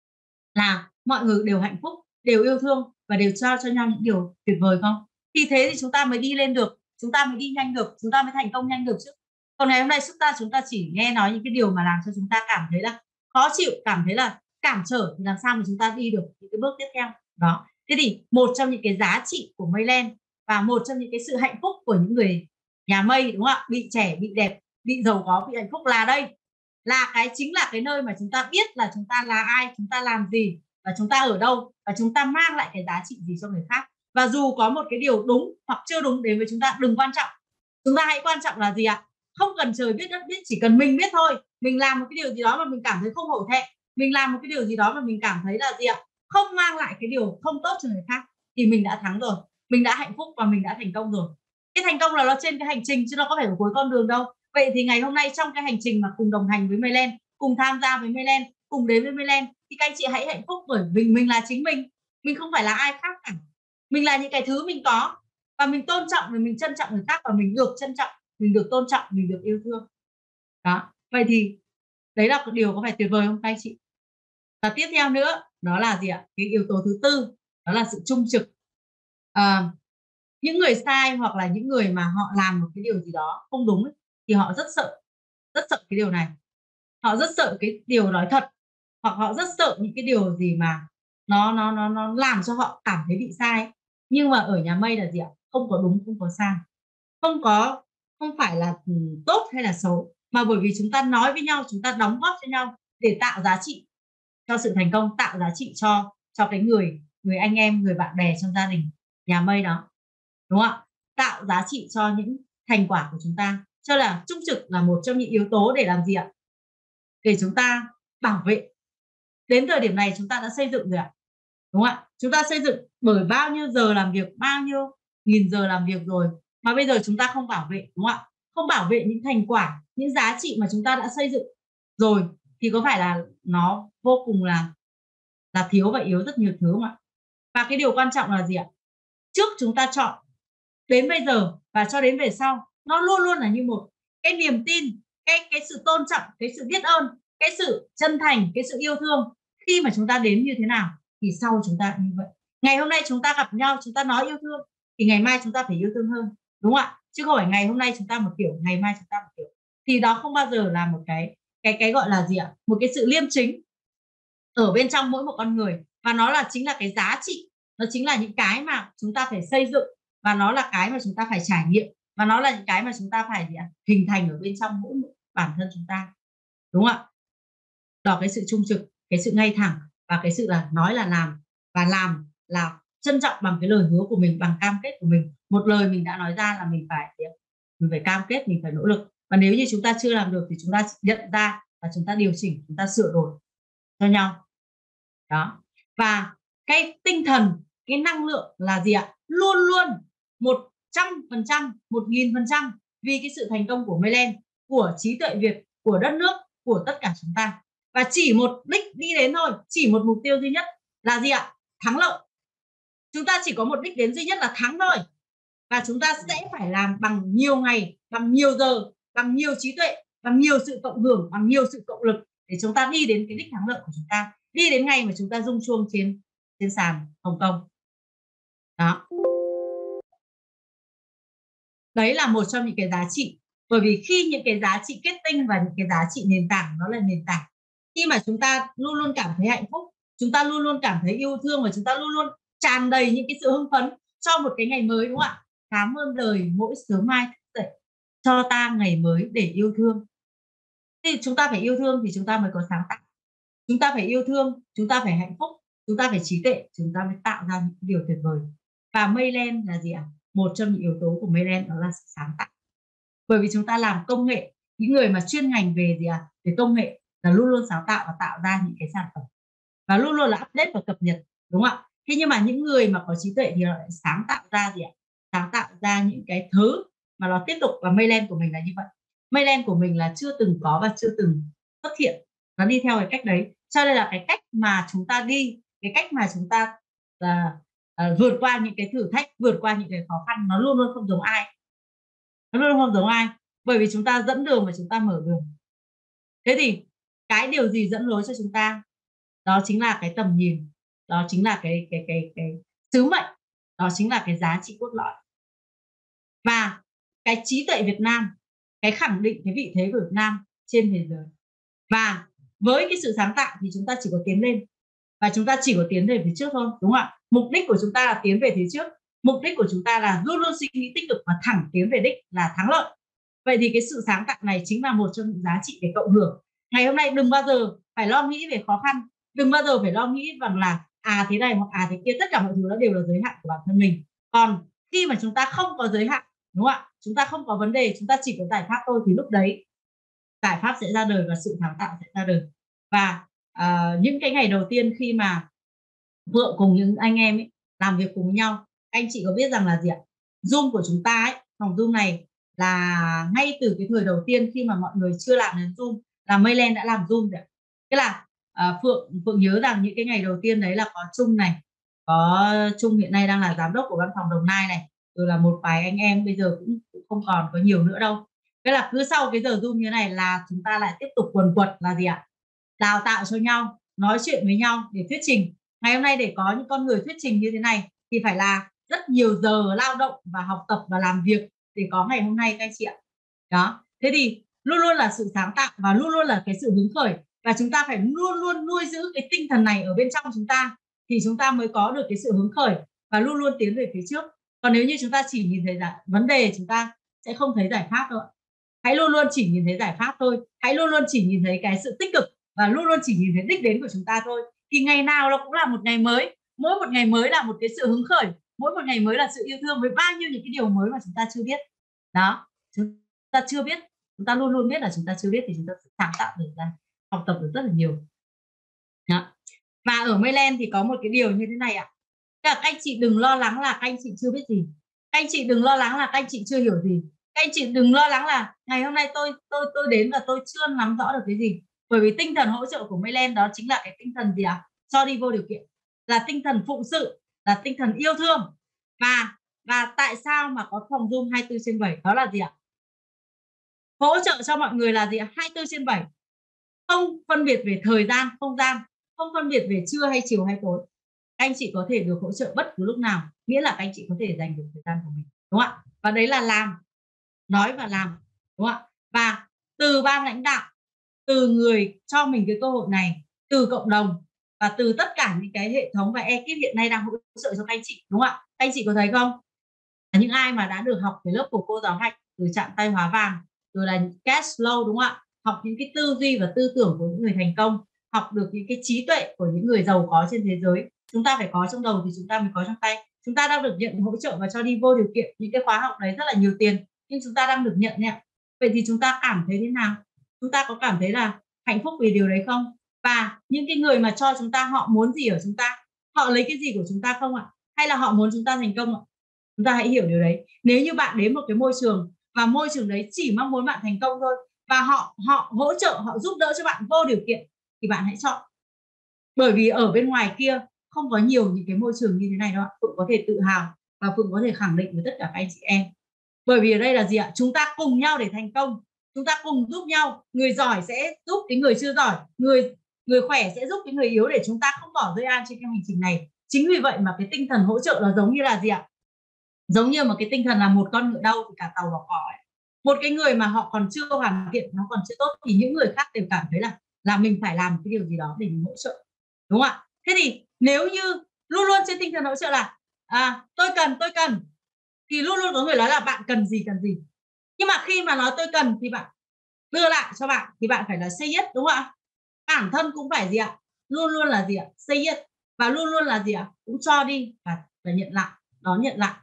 Là mọi người đều hạnh phúc, đều yêu thương và đều trao cho nhau những điều tuyệt vời không? Thì thế thì chúng ta mới đi lên được, chúng ta mới đi nhanh được, chúng ta mới thành công nhanh được chứ. Còn ngày hôm nay chúng ta chúng ta chỉ nghe nói những cái điều mà làm cho chúng ta cảm thấy là khó chịu, cảm thấy là cản trở thì làm sao mà chúng ta đi được những cái bước tiếp theo. Đó. Thế thì một trong những cái giá trị của Mayland và một trong những cái sự hạnh phúc của những người nhà May, đúng không ạ? Bị trẻ, bị đẹp, bị giàu có, bị hạnh phúc là đây. Là cái chính là cái nơi mà chúng ta biết là chúng ta là ai, chúng ta làm gì và chúng ta ở đâu và chúng ta mang lại cái giá trị gì cho người khác. Và dù có một cái điều đúng hoặc chưa đúng đến với chúng ta đừng quan trọng. Chúng ta hãy quan trọng là gì ạ? Không cần trời biết đất biết, chỉ cần mình biết thôi. Mình làm một cái điều gì đó mà mình cảm thấy không hổ thẹn, mình làm một cái điều gì đó mà mình cảm thấy là gì ạ? Không mang lại cái điều không tốt cho người khác thì mình đã thắng rồi, mình đã hạnh phúc và mình đã thành công rồi. Cái thành công là nó trên cái hành trình chứ nó có phải ở cuối con đường đâu. Vậy thì ngày hôm nay trong cái hành trình mà cùng đồng hành với Mayland, cùng tham gia với Mayland, cùng đến với Mayland thì các anh chị hãy hạnh phúc bởi vì mình là chính mình, mình không phải là ai khác cả. Mình là những cái thứ mình có và mình tôn trọng và mình trân trọng người khác và mình được trân trọng, mình được tôn trọng, mình được yêu thương. Đó. Vậy thì đấy là điều có phải tuyệt vời không các anh chị? Và tiếp theo nữa đó là gì ạ? Cái yếu tố thứ tư đó là sự trung trực. À, những người sai hoặc là những người mà họ làm một cái điều gì đó không đúng ấy, thì họ rất sợ, rất sợ cái điều này. Họ rất sợ cái điều nói thật hoặc họ rất sợ những cái điều gì mà nó nó nó nó làm cho họ cảm thấy bị sai ấy. Nhưng mà ở nhà May là gì ạ? Không có đúng, không có sai. Không có không phải là ừ, tốt hay là xấu mà bởi vì chúng ta nói với nhau, chúng ta đóng góp cho nhau để tạo giá trị cho sự thành công, tạo giá trị cho cho cái người người anh em, người bạn bè trong gia đình. nhà mây đó, đúng không ạ? Tạo giá trị cho những thành quả của chúng ta. Cho là trung trực là một trong những yếu tố để làm gì ạ? Để chúng ta bảo vệ. Đến thời điểm này chúng ta đã xây dựng rồi ạ. Đúng không ạ? Chúng ta xây dựng bởi bao nhiêu giờ làm việc, bao nhiêu nghìn giờ làm việc rồi mà bây giờ chúng ta không bảo vệ, đúng không ạ? Không bảo vệ những thành quả, những giá trị mà chúng ta đã xây dựng rồi thì có phải là nó vô cùng là là thiếu và yếu rất nhiều thứ không ạ? Và cái điều quan trọng là gì ạ? Trước chúng ta chọn đến bây giờ và cho đến về sau, nó luôn luôn là như một cái niềm tin, cái cái sự tôn trọng, cái sự biết ơn, cái sự chân thành, cái sự yêu thương. Khi mà chúng ta đến như thế nào thì sau chúng ta như vậy. Ngày hôm nay chúng ta gặp nhau, chúng ta nói yêu thương thì ngày mai chúng ta phải yêu thương hơn, đúng không ạ? Chứ không phải ngày hôm nay chúng ta một kiểu, ngày mai chúng ta một kiểu. Thì đó không bao giờ là một cái cái cái gọi là gì ạ? Một cái sự liêm chính ở bên trong mỗi một con người, và nó là chính là cái giá trị, nó chính là những cái mà chúng ta phải xây dựng, và nó là cái mà chúng ta phải trải nghiệm, và nó là những cái mà chúng ta phải gì ạ? Hình thành ở bên trong mỗi một bản thân chúng ta. Đúng không ạ? Đó, cái sự trung trực, cái sự ngay thẳng và cái sự là nói là làm, và làm là trân trọng bằng cái lời hứa của mình, bằng cam kết của mình. Một lời mình đã nói ra là mình phải mình phải cam kết, mình phải nỗ lực. Và nếu như chúng ta chưa làm được thì chúng ta nhận ra và chúng ta điều chỉnh, chúng ta sửa đổi cho nhau. Đó. Và cái tinh thần, cái năng lượng là gì ạ? Luôn luôn một trăm phần trăm, một nghìn phần trăm vì cái sự thành công của Maylen, của trí tuệ Việt, của đất nước, của tất cả chúng ta. Và chỉ một đích đi đến thôi, chỉ một mục tiêu duy nhất là gì ạ? Thắng lợi. Chúng ta chỉ có một đích đến duy nhất là thắng thôi. Và chúng ta sẽ phải làm bằng nhiều ngày, bằng nhiều giờ, bằng nhiều trí tuệ, bằng nhiều sự cộng hưởng, bằng nhiều sự cộng lực để chúng ta đi đến cái đích thắng lợi của chúng ta, đi đến ngày mà chúng ta rung chuông trên trên sàn Hồng Kông. Đó. Đấy là một trong những cái giá trị. Bởi vì khi những cái giá trị kết tinh và những cái giá trị nền tảng, nó là nền tảng. Khi mà chúng ta luôn luôn cảm thấy hạnh phúc, chúng ta luôn luôn cảm thấy yêu thương và chúng ta luôn luôn tràn đầy những cái sự hưng phấn cho một cái ngày mới, đúng không ạ? Cảm ơn đời mỗi sớm mai thức dậy, cho ta ngày mới để yêu thương. Thì chúng ta phải yêu thương thì chúng ta mới có sáng tạo. Chúng ta phải yêu thương, chúng ta phải hạnh phúc, chúng ta phải trí tuệ, chúng ta mới tạo ra những điều tuyệt vời. Và Maylen là gì ạ? Một trong những yếu tố của Maylen đó là sự sáng tạo. Bởi vì chúng ta làm công nghệ, những người mà chuyên ngành về gì ạ? Về công nghệ là luôn luôn sáng tạo và tạo ra những cái sản phẩm. Và luôn luôn là update và cập nhật, đúng không ạ? Thế nhưng mà những người mà có trí tuệ thì họ lại sáng tạo ra gì ạ? Sáng tạo ra những cái thứ mà nó tiếp tục, và Maylen của mình là như vậy. Maylen của mình là chưa từng có và chưa từng xuất hiện. Nó đi theo cái cách đấy. Cho nên là cái cách mà chúng ta đi, cái cách mà chúng ta à, à, vượt qua những cái thử thách, vượt qua những cái khó khăn, nó luôn luôn không giống ai. Nó luôn luôn không giống ai. Bởi vì chúng ta dẫn đường và chúng ta mở đường. Thế thì cái điều gì dẫn lối cho chúng ta? Đó chính là cái tầm nhìn, đó chính là cái cái cái cái sứ mệnh, đó chính là cái giá trị cốt lõi. Và cái trí tuệ Việt Nam, cái khẳng định cái vị thế của Việt Nam trên thế giới. Và với cái sự sáng tạo thì chúng ta chỉ có tiến lên, và chúng ta chỉ có tiến về phía trước thôi, đúng không ạ? Mục đích của chúng ta là tiến về phía trước, mục đích của chúng ta là luôn luôn suy nghĩ tích cực và thẳng tiến về đích là thắng lợi. Vậy thì cái sự sáng tạo này chính là một trong những giá trị để cộng hưởng. Ngày hôm nay đừng bao giờ phải lo nghĩ về khó khăn, đừng bao giờ phải lo nghĩ rằng là à thế này hoặc à thế kia, tất cả mọi thứ nó đều là giới hạn của bản thân mình. Còn khi mà chúng ta không có giới hạn, đúng không ạ? Chúng ta không có vấn đề, chúng ta chỉ có giải pháp thôi, thì lúc đấy giải pháp sẽ ra đời và sự sáng tạo sẽ ra đời. Và uh, những cái ngày đầu tiên khi mà Phượng cùng những anh em ấy làm việc cùng nhau, anh chị có biết rằng là gì ạ? Zoom của chúng ta ấy, phòng Zoom này là ngay từ cái thời đầu tiên khi mà mọi người chưa làm đến Zoom là Maylen đã làm Zoom rồi. Thế là uh, Phượng Phượng nhớ rằng những cái ngày đầu tiên đấy là có Trung này, có Trung hiện nay đang là giám đốc của văn phòng Đồng Nai này, rồi là một vài anh em bây giờ cũng, cũng không còn có nhiều nữa đâu. Thế là cứ sau cái giờ Zoom như này là chúng ta lại tiếp tục quần quật là gì ạ? Đào tạo cho nhau, nói chuyện với nhau để thuyết trình. Ngày hôm nay để có những con người thuyết trình như thế này thì phải là rất nhiều giờ lao động và học tập và làm việc để có ngày hôm nay các chị ạ. Đó. Thế thì luôn luôn là sự sáng tạo và luôn luôn là cái sự hứng khởi, và chúng ta phải luôn luôn nuôi giữ cái tinh thần này ở bên trong chúng ta thì chúng ta mới có được cái sự hứng khởi và luôn luôn tiến về phía trước. Còn nếu như chúng ta chỉ nhìn thấy là vấn đề, chúng ta sẽ không thấy giải pháp đâu ạ. Hãy luôn luôn chỉ nhìn thấy giải pháp thôi, hãy luôn luôn chỉ nhìn thấy cái sự tích cực và luôn luôn chỉ nhìn thấy đích đến của chúng ta thôi, thì ngày nào nó cũng là một ngày mới, mỗi một ngày mới là một cái sự hứng khởi, mỗi một ngày mới là sự yêu thương với bao nhiêu những cái điều mới mà chúng ta chưa biết. Đó, chúng ta chưa biết, chúng ta luôn luôn biết là chúng ta chưa biết thì chúng ta sẽ sáng tạo được ra, học tập được rất là nhiều. Đó. Và ở Mayland thì có một cái điều như thế này ạ. Các anh chị đừng lo lắng là các anh chị chưa biết gì. Các anh chị đừng lo lắng là các anh chị chưa hiểu gì. Các anh chị đừng lo lắng là ngày hôm nay tôi tôi tôi đến và tôi chưa nắm rõ được cái gì. Bởi vì tinh thần hỗ trợ của Mayland đó chính là cái tinh thần gì ạ? À? Cho đi vô điều kiện. Là tinh thần phụng sự, là tinh thần yêu thương. Và và tại sao mà có phòng Zoom hai mươi tư trên bảy? Đó là gì ạ? Hỗ trợ cho mọi người là gì ạ? hai mươi tư trên bảy. Không phân biệt về thời gian, không gian, không phân biệt về trưa hay chiều hay tối. Các anh chị có thể được hỗ trợ bất cứ lúc nào, miễn là các anh chị có thể dành được thời gian của mình, đúng không ạ? Và đấy là làm, nói và làm, đúng không ạ? Và từ ban lãnh đạo, từ người cho mình cái cơ hội này, từ cộng đồng và từ tất cả những cái hệ thống và ekip hiện nay đang hỗ trợ cho các anh chị, đúng không ạ? Các anh chị có thấy không? Những ai mà đã được học cái lớp của cô giáo Hạnh từ chạm tay hóa vàng, rồi là cash flow, đúng không ạ? Học những cái tư duy và tư tưởng của những người thành công, học được những cái trí tuệ của những người giàu có trên thế giới. Chúng ta phải có trong đầu thì chúng ta mới có trong tay. Chúng ta đang được nhận hỗ trợ và cho đi vô điều kiện những cái khóa học đấy rất là nhiều tiền, nhưng chúng ta đang được nhận nha. Vậy thì chúng ta cảm thấy thế nào? Chúng ta có cảm thấy là hạnh phúc vì điều đấy không? Và những cái người mà cho chúng ta, họ muốn gì ở chúng ta? Họ lấy cái gì của chúng ta không ạ? Hay là họ muốn chúng ta thành công ạ? Chúng ta hãy hiểu điều đấy. Nếu như bạn đến một cái môi trường và môi trường đấy chỉ mong muốn bạn thành công thôi, và họ họ hỗ trợ, họ giúp đỡ cho bạn vô điều kiện, thì bạn hãy chọn. Bởi vì ở bên ngoài kia không có nhiều những cái môi trường như thế này đâu ạ. Phượng có thể tự hào và Phượng có thể khẳng định với tất cả các anh chị em. Bởi vì ở đây là gì ạ? Chúng ta cùng nhau để thành công. Chúng ta cùng giúp nhau. Người giỏi sẽ giúp cái người chưa giỏi, người người khỏe sẽ giúp cái người yếu, để chúng ta không bỏ rơi ai trên cái hành trình này. Chính vì vậy mà cái tinh thần hỗ trợ là giống như là gì ạ? Giống như một cái tinh thần là một con ngựa đau thì cả tàu vào cỏ ấy. Một cái người mà họ còn chưa hoàn thiện, nó còn chưa tốt, thì những người khác đều cảm thấy là là mình phải làm cái điều gì đó để mình hỗ trợ, đúng không ạ? Thế thì nếu như luôn luôn trên tinh thần hỗ trợ là à, tôi cần tôi cần, thì luôn luôn có người nói là bạn cần gì cần gì. Nhưng mà khi mà nói tôi cần thì bạn đưa lại cho bạn thì bạn phải là say yes, đúng không ạ? Bản thân cũng phải gì ạ? Luôn luôn là gì ạ? Say yes, và luôn luôn là gì ạ? Cũng cho đi và, và nhận lại, đón nhận lại.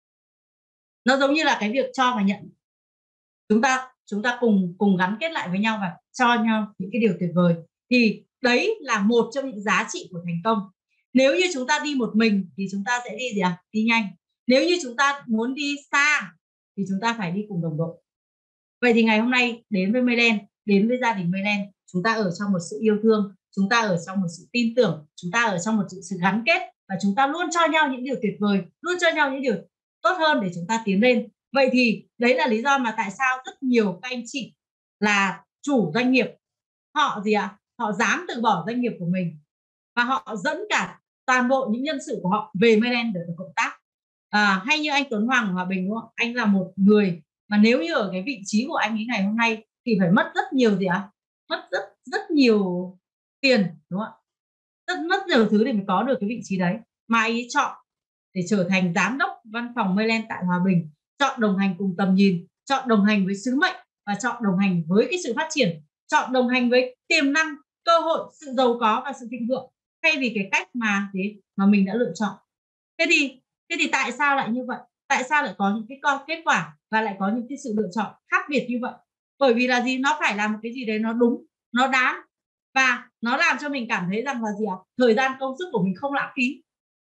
Nó giống như là cái việc cho và nhận. Chúng ta chúng ta cùng cùng gắn kết lại với nhau và cho nhau những cái điều tuyệt vời. Thì đấy là một trong những giá trị của thành công. Nếu như chúng ta đi một mình thì chúng ta sẽ đi gì ạ? À? Đi nhanh. Nếu như chúng ta muốn đi xa thì chúng ta phải đi cùng đồng đội. Vậy thì ngày hôm nay đến với Mayland, đến với gia đình Mayland, chúng ta ở trong một sự yêu thương, chúng ta ở trong một sự tin tưởng, chúng ta ở trong một sự, sự gắn kết, và chúng ta luôn cho nhau những điều tuyệt vời, luôn cho nhau những điều tốt hơn để chúng ta tiến lên. Vậy thì đấy là lý do mà tại sao rất nhiều các anh chị là chủ doanh nghiệp, họ gì ạ? À? Họ dám từ bỏ doanh nghiệp của mình và họ dẫn cả toàn bộ những nhân sự của họ về Mayland để cộng tác. À, hay như anh Tuấn Hoàng ở Hòa Bình, đúng không? Anh là một người mà nếu như ở cái vị trí của anh ấy ngày hôm nay thì phải mất rất nhiều gì ạ? À? Mất rất rất nhiều tiền, đúng không ạ? Rất mất nhiều thứ để mới có được cái vị trí đấy, mà anh ấy chọn để trở thành giám đốc văn phòng Mayland tại Hòa Bình, chọn đồng hành cùng tầm nhìn, chọn đồng hành với sứ mệnh, và chọn đồng hành với cái sự phát triển, chọn đồng hành với tiềm năng, cơ hội, sự giàu có và sự thịnh vượng, thay vì cái cách mà thế mà mình đã lựa chọn. Thế thì thế thì tại sao lại như vậy? Tại sao lại có những cái kết quả và lại có những cái sự lựa chọn khác biệt như vậy? Bởi vì là gì? Nó phải làm một cái gì đấy nó đúng, nó đáng, và nó làm cho mình cảm thấy rằng là gì ạ? Thời gian công sức của mình không lãng phí.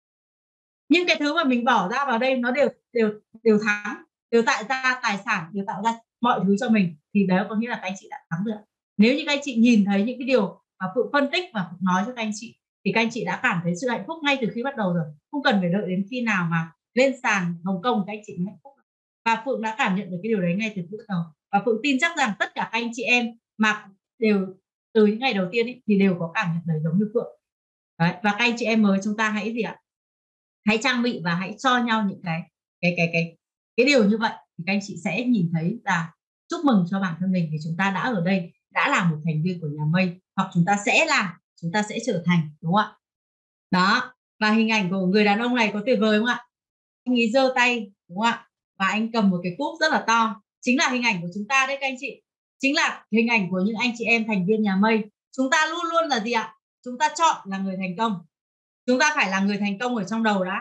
Những cái thứ mà mình bỏ ra vào đây nó đều đều đều thắng, đều tạo ra tài sản, đều tạo ra mọi thứ cho mình, thì đấy có nghĩa là các anh chị đã thắng được. Nếu như các anh chị nhìn thấy những cái điều mà Phượng phân tích và Phượng nói cho các anh chị, thì các anh chị đã cảm thấy sự hạnh phúc ngay từ khi bắt đầu rồi, không cần phải đợi đến khi nào mà lên sàn Hồng Kông các anh chị mới hạnh phúc. Và Phượng đã cảm nhận được cái điều đấy ngay từ lúc đầu, và Phượng tin chắc rằng tất cả các anh chị em mà đều từ những ngày đầu tiên ý, thì đều có cảm nhận đấy giống như Phượng. Đấy, và các anh chị em mới chúng ta hãy gì ạ? Hãy trang bị và hãy cho nhau những cái cái cái cái cái điều như vậy, thì các anh chị sẽ nhìn thấy là chúc mừng cho bản thân mình vì chúng ta đã ở đây, đã là một thành viên của nhà Mây, hoặc chúng ta sẽ làm, chúng ta sẽ trở thành, đúng không ạ? Đó, và hình ảnh của người đàn ông này có tuyệt vời không ạ? Anh ấy giơ tay, đúng không ạ? Và anh cầm một cái cúp rất là to, chính là hình ảnh của chúng ta đấy các anh chị, chính là hình ảnh của những anh chị em thành viên nhà Mây. Chúng ta luôn luôn là gì ạ? Chúng ta chọn là người thành công. Chúng ta phải là người thành công ở trong đầu đã,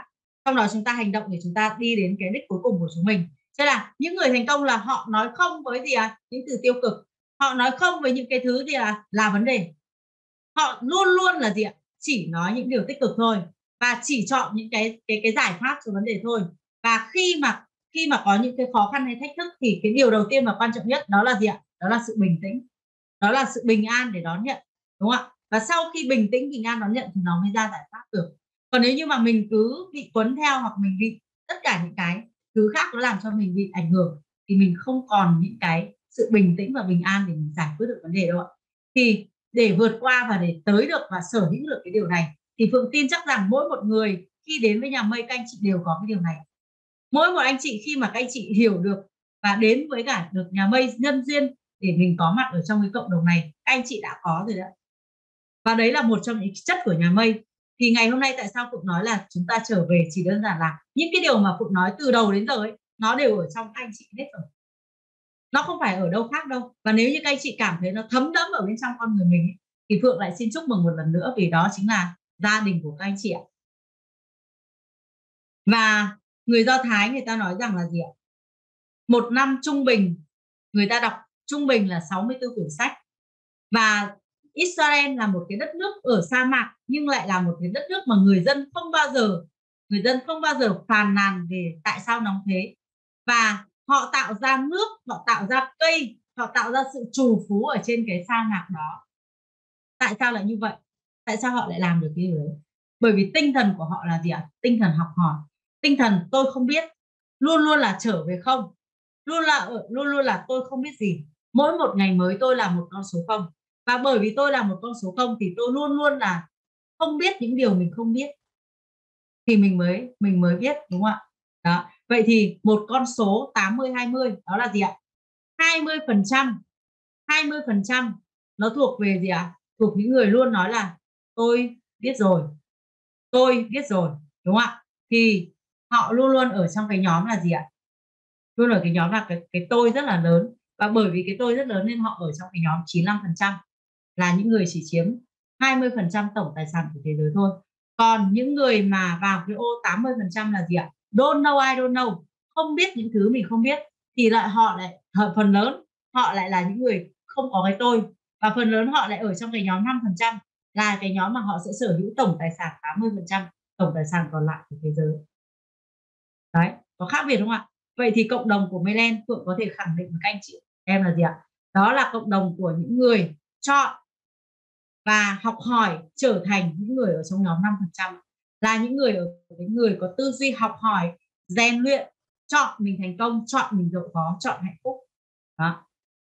Trong đó chúng ta hành động để chúng ta đi đến cái đích cuối cùng của chúng mình. Thế là những người thành công là họ nói không với gì à? Những từ tiêu cực. Họ nói không với những cái thứ gì à? Là vấn đề. Họ luôn luôn là gì ạ? Chỉ nói những điều tích cực thôi và chỉ chọn những cái cái cái giải pháp cho vấn đề thôi. Và khi mà khi mà có những cái khó khăn hay thách thức thì cái điều đầu tiên và quan trọng nhất đó là gì ạ? Đó là sự bình tĩnh. Đó là sự bình an để đón nhận, đúng không ạ? Và sau khi bình tĩnh, bình an đón nhận thì nó mới ra giải pháp được. Còn nếu như mà mình cứ bị cuốn theo hoặc mình bị tất cả những cái thứ khác nó làm cho mình bị ảnh hưởng thì mình không còn những cái sự bình tĩnh và bình an để mình giải quyết được vấn đề đâu ạ. Thì để vượt qua và để tới được và sở hữu được cái điều này thì Phượng tin chắc rằng mỗi một người khi đến với nhà mây các anh chị đều có cái điều này. Mỗi một anh chị khi mà các anh chị hiểu được và đến với cả được nhà mây nhân duyên để mình có mặt ở trong cái cộng đồng này, các anh chị đã có rồi đấy. Và đấy là một trong những chất của nhà mây. Thì ngày hôm nay tại sao Phượng nói là chúng ta trở về chỉ đơn giản là những cái điều mà Phượng nói từ đầu đến giờ ấy, nó đều ở trong các anh chị hết rồi. Nó không phải ở đâu khác đâu. Và nếu như các anh chị cảm thấy nó thấm đẫm ở bên trong con người mình ấy, thì Phượng lại xin chúc mừng một lần nữa vì đó chính là gia đình của các anh chị ạ. Và người Do Thái người ta nói rằng là gì ạ? Một năm trung bình người ta đọc trung bình là sáu mươi tư quyển sách. Và Israel là một cái đất nước ở sa mạc nhưng lại là một cái đất nước mà người dân không bao giờ người dân không bao giờ phàn nàn về tại sao nóng thế. Và họ tạo ra nước, họ tạo ra cây, họ tạo ra sự trù phú ở trên cái sa mạc đó. Tại sao lại như vậy? Tại sao họ lại làm được cái điều đấy? Bởi vì tinh thần của họ là gì ạ? Tinh thần học hỏi. Tinh thần tôi không biết, luôn luôn là trở về không. Luôn là luôn luôn là tôi không biết gì. Mỗi một ngày mới tôi là một con số không. Và bởi vì tôi là một con số không thì tôi luôn luôn là không biết những điều mình không biết. Thì mình mới mình mới biết, đúng không ạ? Đó. Vậy thì một con số tám mươi hai mươi đó là gì ạ? hai mươi phần trăm hai mươi phần trăm nó thuộc về gì ạ? Thuộc những người luôn nói là tôi biết rồi. Tôi biết rồi, đúng không ạ? Thì họ luôn luôn ở trong cái nhóm là gì ạ? Luôn ở cái nhóm là cái cái tôi rất là lớn. Và bởi vì cái tôi rất lớn nên họ ở trong cái nhóm chín mươi lăm phần trăm là những người chỉ chiếm hai mươi phần trăm tổng tài sản của thế giới thôi. Còn những người mà vào cái ô tám mươi phần trăm là gì ạ? Don't know I don't know, không biết những thứ mình không biết thì lại họ lại phần lớn họ lại là những người không có cái tôi và phần lớn họ lại ở trong cái nhóm năm phần trăm là cái nhóm mà họ sẽ sở hữu tổng tài sản tám mươi phần trăm tổng tài sản còn lại của thế giới. Đấy, có khác biệt không ạ? Vậy thì cộng đồng của Maylen Phượng có thể khẳng định với các anh chị em là gì ạ? Đó là cộng đồng của những người chọn và học hỏi trở thành những người ở trong nhóm năm phần trăm, là những người ở những người có tư duy học hỏi, rèn luyện, chọn mình thành công, chọn mình giàu có, chọn hạnh phúc. Đó.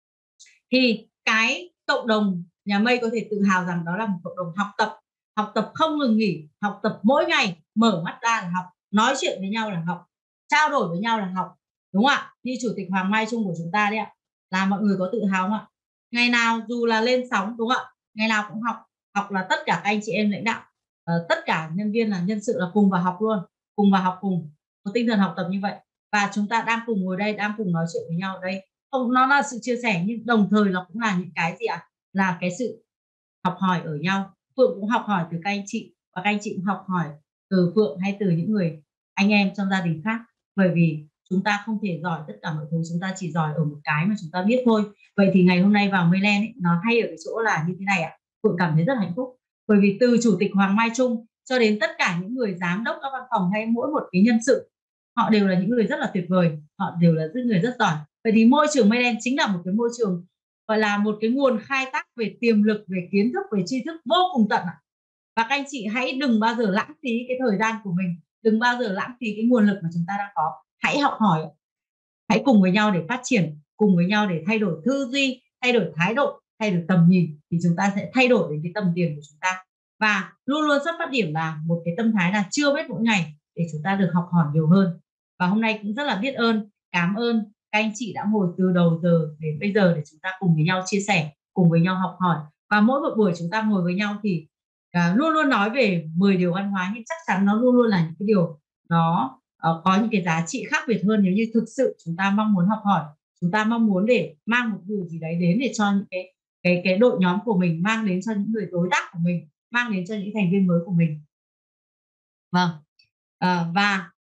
Thì cái cộng đồng nhà mây có thể tự hào rằng đó là một cộng đồng học tập, học tập không ngừng nghỉ, học tập mỗi ngày, mở mắt ra là học, nói chuyện với nhau là học, trao đổi với nhau là học, đúng không ạ? Như chủ tịch Hoàng Mai Trung của chúng ta đấy ạ, là mọi người có tự hào không ạ? Ngày nào dù là lên sóng, đúng không ạ? Ngày nào cũng học, học là tất cả các anh chị em lãnh đạo, uh, tất cả nhân viên là nhân sự là cùng vào học luôn, cùng vào học cùng, có tinh thần học tập như vậy. Và chúng ta đang cùng ngồi đây, đang cùng nói chuyện với nhau ở đây. Không, nó là sự chia sẻ nhưng đồng thời nó cũng là những cái gì ạ? À? Là cái sự học hỏi ở nhau. Phượng cũng học hỏi từ các anh chị và các anh chị cũng học hỏi từ Phượng hay từ những người anh em trong gia đình khác. Bởi vì chúng ta không thể giỏi tất cả mọi thứ, chúng ta chỉ giỏi ở một cái mà chúng ta biết thôi. Vậy thì ngày hôm nay vào Maylen ấy, nó hay ở cái chỗ là như thế này ạ. À. Phượng cảm thấy rất hạnh phúc. Bởi vì từ chủ tịch Hoàng Mai Trung cho đến tất cả những người giám đốc các văn phòng hay mỗi một cái nhân sự, họ đều là những người rất là tuyệt vời, họ đều là những người rất giỏi. Vậy thì môi trường Maylen chính là một cái môi trường gọi là một cái nguồn khai thác về tiềm lực, về kiến thức, về tri thức vô cùng tận ạ. Và các anh chị hãy đừng bao giờ lãng phí cái thời gian của mình, đừng bao giờ lãng phí cái nguồn lực mà chúng ta đang có. Hãy học hỏi, hãy cùng với nhau để phát triển, cùng với nhau để thay đổi tư duy, thay đổi thái độ, thay đổi tầm nhìn thì chúng ta sẽ thay đổi đến cái tầm tiền của chúng ta. Và luôn luôn xuất phát điểm là một cái tâm thái là chưa biết mỗi ngày để chúng ta được học hỏi nhiều hơn. Và hôm nay cũng rất là biết ơn, cảm ơn các anh chị đã ngồi từ đầu giờ đến bây giờ để chúng ta cùng với nhau chia sẻ, cùng với nhau học hỏi. Và mỗi một buổi chúng ta ngồi với nhau thì à, luôn luôn nói về mười điều văn hóa nhưng chắc chắn nó luôn luôn là những cái điều nó uh, có những cái giá trị khác biệt hơn nếu như thực sự chúng ta mong muốn học hỏi, chúng ta mong muốn để mang một điều gì đấy đến để cho những cái cái cái đội nhóm của mình, mang đến cho những người đối tác của mình, mang đến cho những thành viên mới của mình. Vâng. À, và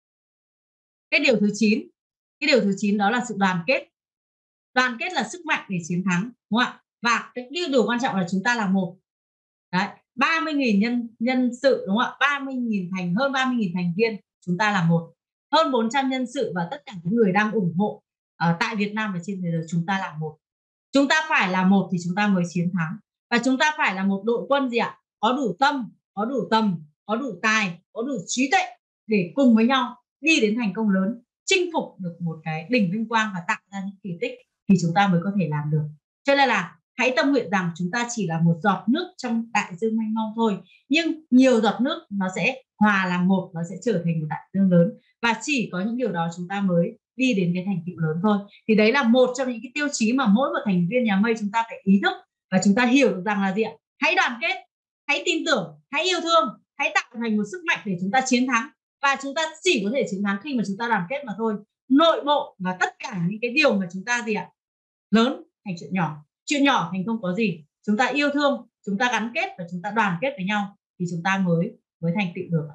Cái điều thứ chín, cái điều thứ chín đó là sự đoàn kết. Đoàn kết là sức mạnh để chiến thắng, đúng không ạ? Và cái điều quan trọng là chúng ta là một. Đấy, ba mươi nghìn nhân nhân sự, đúng không ạ? ba mươi nghìn thành hơn ba mươi nghìn thành viên, chúng ta là một. Hơn bốn trăm nhân sự và tất cả những người đang ủng hộ uh, tại Việt Nam và trên thế giới, chúng ta là một. Chúng ta phải là một thì chúng ta mới chiến thắng. Và chúng ta phải là một đội quân gì ạ? Có đủ tâm, có đủ tầm, có đủ tài, có đủ trí tuệ để cùng với nhau đi đến thành công lớn, chinh phục được một cái đỉnh vinh quang và tạo ra những kỳ tích thì chúng ta mới có thể làm được. Cho nên là hãy tâm nguyện rằng chúng ta chỉ là một giọt nước trong đại dương mênh mông thôi, nhưng nhiều giọt nước nó sẽ hòa làm một, nó sẽ trở thành một đại dương lớn, và chỉ có những điều đó chúng ta mới đi đến cái thành tựu lớn thôi. Thì đấy là một trong những cái tiêu chí mà mỗi một thành viên nhà Mây chúng ta phải ý thức và chúng ta hiểu được rằng là gì ạ? Hãy đoàn kết, hãy tin tưởng, hãy yêu thương, hãy tạo thành một sức mạnh để chúng ta chiến thắng. Và chúng ta chỉ có thể chiến thắng khi mà chúng ta đoàn kết mà thôi. Nội bộ và tất cả những cái điều mà chúng ta gì ạ? Lớn thành chuyện nhỏ, chuyện nhỏ thành không có gì. Chúng ta yêu thương, chúng ta gắn kết và chúng ta đoàn kết với nhau thì chúng ta mới mới thành tựu được.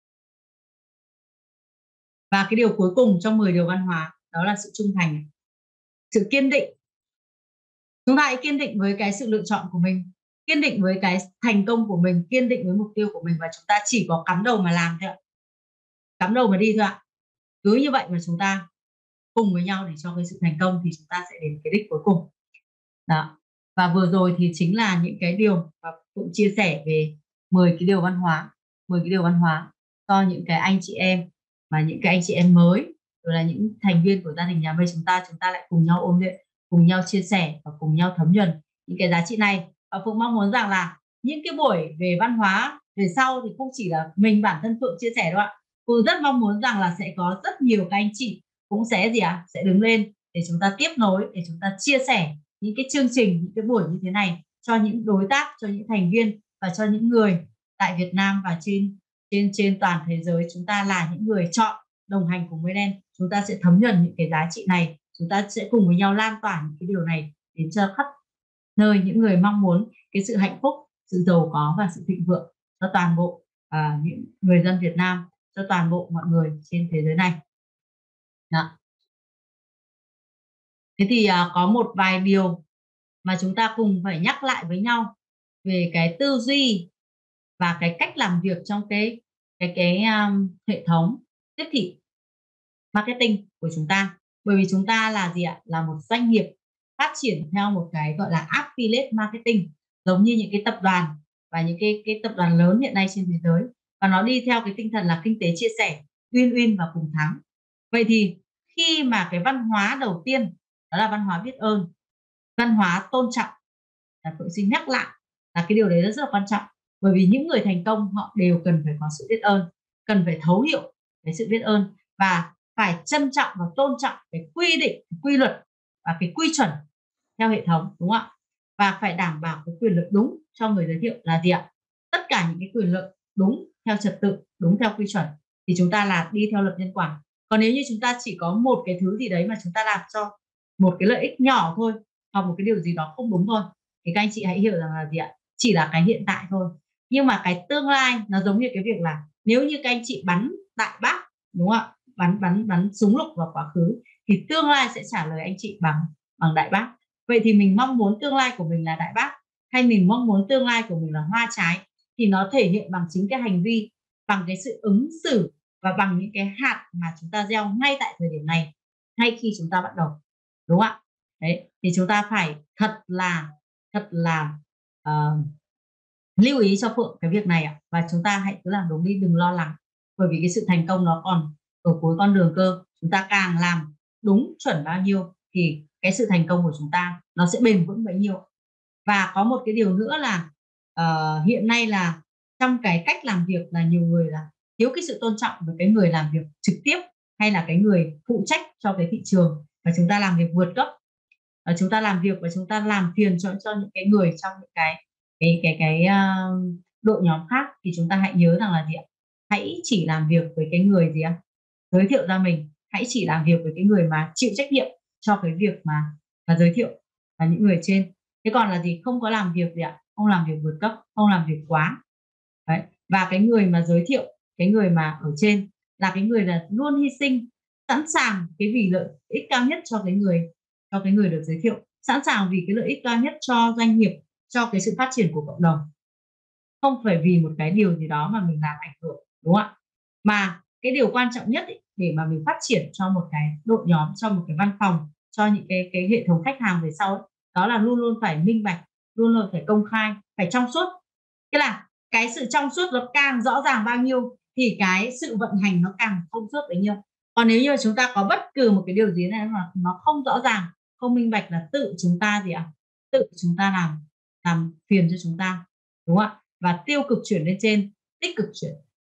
Và cái điều cuối cùng trong mười điều văn hóa đó là sự trung thành, sự kiên định. Chúng ta hãy kiên định với cái sự lựa chọn của mình, kiên định với cái thành công của mình, kiên định với mục tiêu của mình, và chúng ta chỉ có cắm đầu mà làm thôi ạ. Cắm đầu mà đi thôi ạ. Cứ như vậy mà chúng ta cùng với nhau để cho cái sự thành công thì chúng ta sẽ đến cái đích cuối cùng. Đó. Và vừa rồi thì chính là những cái điều mà cũng chia sẻ về mười cái điều văn hóa, mười cái điều văn hóa cho những cái anh chị em và những cái anh chị em mới, rồi là những thành viên của gia đình nhà Mây chúng ta, chúng ta lại cùng nhau ôn luyện, cùng nhau chia sẻ và cùng nhau thấm nhuần những cái giá trị này. Và Phượng mong muốn rằng là những cái buổi về văn hóa về sau thì không chỉ là mình bản thân Phượng chia sẻ đâu ạ. Phượng rất mong muốn rằng là sẽ có rất nhiều các anh chị cũng sẽ gì ạ, à? sẽ đứng lên để chúng ta tiếp nối, để chúng ta chia sẻ những cái chương trình, những cái buổi như thế này cho những đối tác, cho những thành viên và cho những người tại Việt Nam và trên trên trên toàn thế giới. Chúng ta là những người chọn đồng hành cùng với đen, chúng ta sẽ thấm nhuần những cái giá trị này, chúng ta sẽ cùng với nhau lan tỏa những cái điều này đến cho khắp nơi những người mong muốn cái sự hạnh phúc, sự giàu có và sự thịnh vượng cho toàn bộ à, những người dân Việt Nam, cho toàn bộ mọi người trên thế giới này. Đó. Thế thì à, có một vài điều mà chúng ta cùng phải nhắc lại với nhau về cái tư duy và cái cách làm việc trong cái cái cái um, hệ thống tiếp thị marketing của chúng ta. Bởi vì chúng ta là gì ạ? Là một doanh nghiệp phát triển theo một cái gọi là affiliate marketing, giống như những cái tập đoàn và những cái cái tập đoàn lớn hiện nay trên thế giới, và nó đi theo cái tinh thần là kinh tế chia sẻ, win win và cùng thắng. Vậy thì khi mà cái văn hóa đầu tiên đó là văn hóa biết ơn, văn hóa tôn trọng, là Phượng xin nhắc lại là cái điều đấy rất, rất là quan trọng. Bởi vì những người thành công họ đều cần phải có sự biết ơn, cần phải thấu hiểu cái sự biết ơn và phải trân trọng và tôn trọng cái quy định, cái quy luật và cái quy chuẩn theo hệ thống, đúng không ạ? Và phải đảm bảo cái quyền lợi đúng cho người giới thiệu là gì ạ? Tất cả những cái quyền lợi đúng theo trật tự, đúng theo quy chuẩn thì chúng ta là đi theo luật nhân quả. Còn nếu như chúng ta chỉ có một cái thứ gì đấy mà chúng ta làm cho một cái lợi ích nhỏ thôi, hoặc một cái điều gì đó không đúng thôi, thì các anh chị hãy hiểu rằng là gì ạ? Chỉ là cái hiện tại thôi. Nhưng mà cái tương lai nó giống như cái việc là nếu như các anh chị bắn đại bác, đúng không ạ? Bắn bắn bắn súng lục vào quá khứ thì tương lai sẽ trả lời anh chị bằng bằng đại bác. Vậy thì mình mong muốn tương lai của mình là đại bác, hay mình mong muốn tương lai của mình là hoa trái, thì nó thể hiện bằng chính cái hành vi, bằng cái sự ứng xử và bằng những cái hạt mà chúng ta gieo ngay tại thời điểm này, ngay khi chúng ta bắt đầu, đúng không ạ? Đấy, thì chúng ta phải thật là thật là uh, lưu ý cho Phượng cái việc này ạ. Và chúng ta hãy cứ làm đúng đi, đừng lo lắng, bởi vì cái sự thành công nó còn ở cuối con đường cơ. Chúng ta càng làm đúng chuẩn bao nhiêu thì cái sự thành công của chúng ta nó sẽ bền vững bấy nhiêu. Và có một cái điều nữa là uh, hiện nay là trong cái cách làm việc là nhiều người là thiếu cái sự tôn trọng với cái người làm việc trực tiếp hay là cái người phụ trách cho cái thị trường, và chúng ta làm việc vượt cấp, uh, chúng ta làm việc và chúng ta làm phiền cho cho những cái người trong những cái cái cái cái uh, đội nhóm khác. Thì chúng ta hãy nhớ rằng là gì ạ? Hãy chỉ làm việc với cái người gì ạ? Giới thiệu ra mình, hãy chỉ làm việc với cái người mà chịu trách nhiệm cho cái việc mà, mà giới thiệu và những người trên. Thế còn là gì? Không có làm việc gì ạ? Không làm việc vượt cấp, không làm việc quá. Đấy. Và cái người mà giới thiệu, cái người mà ở trên là cái người là luôn hy sinh sẵn sàng cái vì lợi ích cao nhất cho cái người cho cái người được giới thiệu, sẵn sàng vì cái lợi ích cao nhất cho doanh nghiệp, cho cái sự phát triển của cộng đồng. Không phải vì một cái điều gì đó mà mình làm ảnh hưởng, đúng không ạ? Mà cái điều quan trọng nhất ấy, để mà mình phát triển cho một cái đội nhóm, cho một cái văn phòng, cho những cái cái hệ thống khách hàng về sau ấy, đó là luôn luôn phải minh bạch, luôn luôn phải công khai, phải trong suốt. Tức là cái sự trong suốt nó càng rõ ràng bao nhiêu thì cái sự vận hành nó càng thông suốt bấy nhiêu. Còn nếu như chúng ta có bất cứ một cái điều gì này mà nó không rõ ràng, không minh bạch là tự chúng ta gì ạ? Tự chúng ta làm làm phiền cho chúng ta, đúng không ạ? Và tiêu cực chuyển lên trên, tích cực chuyển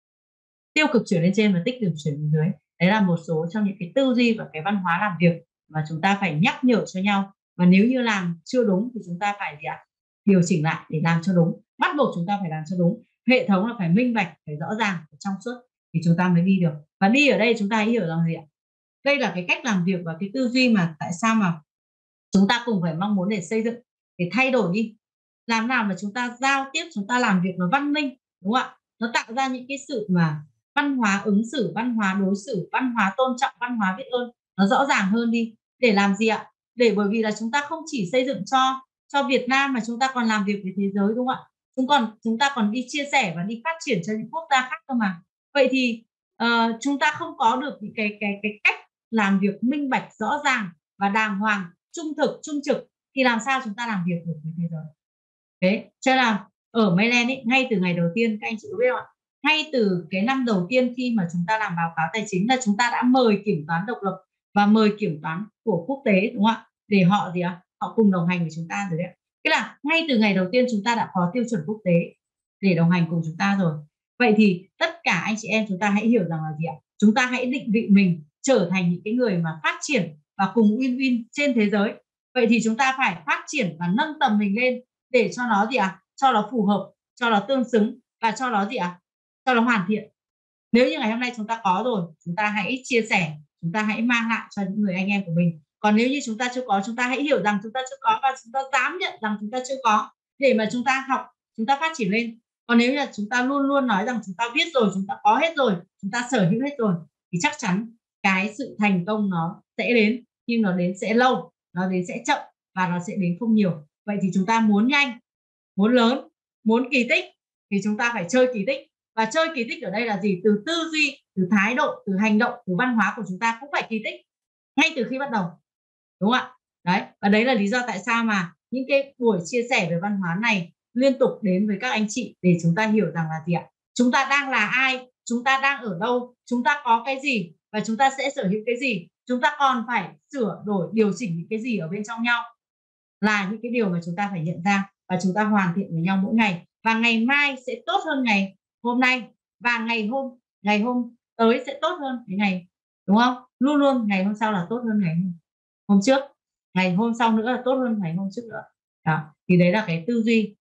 tiêu cực chuyển lên trên và tích cực chuyển xuống dưới. Đấy là một số trong những cái tư duy và cái văn hóa làm việc mà chúng ta phải nhắc nhở cho nhau. Và nếu như làm chưa đúng thì chúng ta phải gì ạ? Điều chỉnh lại để làm cho đúng. Bắt buộc chúng ta phải làm cho đúng. Hệ thống là phải minh bạch, phải rõ ràng, phải trong suốt thì chúng ta mới đi được. Và đi ở đây chúng ta hãy hiểu rằng gì ạ? Đây là cái cách làm việc và cái tư duy mà tại sao mà chúng ta cùng phải mong muốn để xây dựng, để thay đổi đi. Làm nào mà chúng ta giao tiếp, chúng ta làm việc nó văn minh, đúng không ạ? Nó tạo ra những cái sự mà văn hóa ứng xử, văn hóa đối xử, văn hóa tôn trọng, văn hóa biết ơn nó rõ ràng hơn đi. Để làm gì ạ? Để bởi vì là chúng ta không chỉ xây dựng cho cho Việt Nam mà chúng ta còn làm việc với thế giới, đúng không ạ? Chúng còn chúng ta còn đi chia sẻ và đi phát triển cho những quốc gia khác cơ mà. Vậy thì ờ, chúng ta không có được những cái cái cái cách làm việc minh bạch, rõ ràng và đàng hoàng, trung thực, trung trực thì làm sao chúng ta làm việc được với thế giới? Thế cho nên là ở Mayland ấy, ngay từ ngày đầu tiên các anh chị có biết không ạ? Ngay từ cái năm đầu tiên khi mà chúng ta làm báo cáo tài chính là chúng ta đã mời kiểm toán độc lập và mời kiểm toán của quốc tế, đúng không ạ? Để họ gì ạ? Họ cùng đồng hành với chúng ta rồi đấy. Tức là ngay từ ngày đầu tiên chúng ta đã có tiêu chuẩn quốc tế để đồng hành cùng chúng ta rồi. Vậy thì tất cả anh chị em chúng ta hãy hiểu rằng là gì ạ? Chúng ta hãy định vị mình trở thành những cái người mà phát triển và cùng win-win trên thế giới. Vậy thì chúng ta phải phát triển và nâng tầm mình lên để cho nó gì ạ? Cho nó phù hợp, cho nó tương xứng và cho nó gì ạ? Cho nó hoàn thiện. Nếu như ngày hôm nay chúng ta có rồi, chúng ta hãy chia sẻ, chúng ta hãy mang lại cho những người anh em của mình. Còn nếu như chúng ta chưa có, chúng ta hãy hiểu rằng chúng ta chưa có và chúng ta dám nhận rằng chúng ta chưa có để mà chúng ta học, chúng ta phát triển lên. Còn nếu như là chúng ta luôn luôn nói rằng chúng ta biết rồi, chúng ta có hết rồi, chúng ta sở hữu hết rồi thì chắc chắn cái sự thành công nó sẽ đến, nhưng nó đến sẽ lâu, nó đến sẽ chậm và nó sẽ đến không nhiều. Vậy thì chúng ta muốn nhanh, muốn lớn, muốn kỳ tích thì chúng ta phải chơi kỳ tích. Và chơi kỳ tích ở đây là gì? Từ tư duy, từ thái độ, từ hành động, từ văn hóa của chúng ta cũng phải kỳ tích ngay từ khi bắt đầu, đúng không ạ? Đấy, và đấy là lý do tại sao mà những cái buổi chia sẻ về văn hóa này liên tục đến với các anh chị để chúng ta hiểu rằng là gì ạ? Chúng ta đang là ai, chúng ta đang ở đâu, chúng ta có cái gì và chúng ta sẽ sở hữu cái gì, chúng ta còn phải sửa đổi, điều chỉnh những cái gì ở bên trong nhau, là những cái điều mà chúng ta phải nhận ra và chúng ta hoàn thiện với nhau mỗi ngày. Và ngày mai sẽ tốt hơn ngày hôm nay và ngày hôm ngày hôm tới sẽ tốt hơn cái ngày, đúng không? Luôn luôn ngày hôm sau là tốt hơn ngày hôm trước, ngày hôm sau nữa là tốt hơn ngày hôm trước nữa. Đó, thì đấy là cái tư duy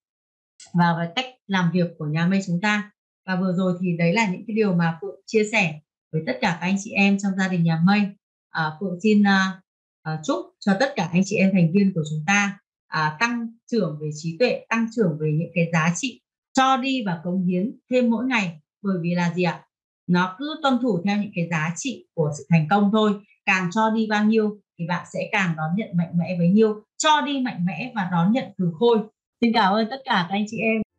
và cái cách làm việc của nhà Mây chúng ta. Và vừa rồi thì đấy là những cái điều mà Phượng chia sẻ với tất cả các anh chị em trong gia đình nhà Mây. À, Phượng xin uh, uh, chúc cho tất cả anh chị em thành viên của chúng ta uh, tăng trưởng về trí tuệ, tăng trưởng về những cái giá trị, cho đi và cống hiến thêm mỗi ngày. Bởi vì là gì ạ? Nó cứ tuân thủ theo những cái giá trị của sự thành công thôi. Càng cho đi bao nhiêu thì bạn sẽ càng đón nhận mạnh mẽ bấy nhiêu. Cho đi mạnh mẽ và đón nhận từ khôi. Xin cảm ơn tất cả các anh chị em.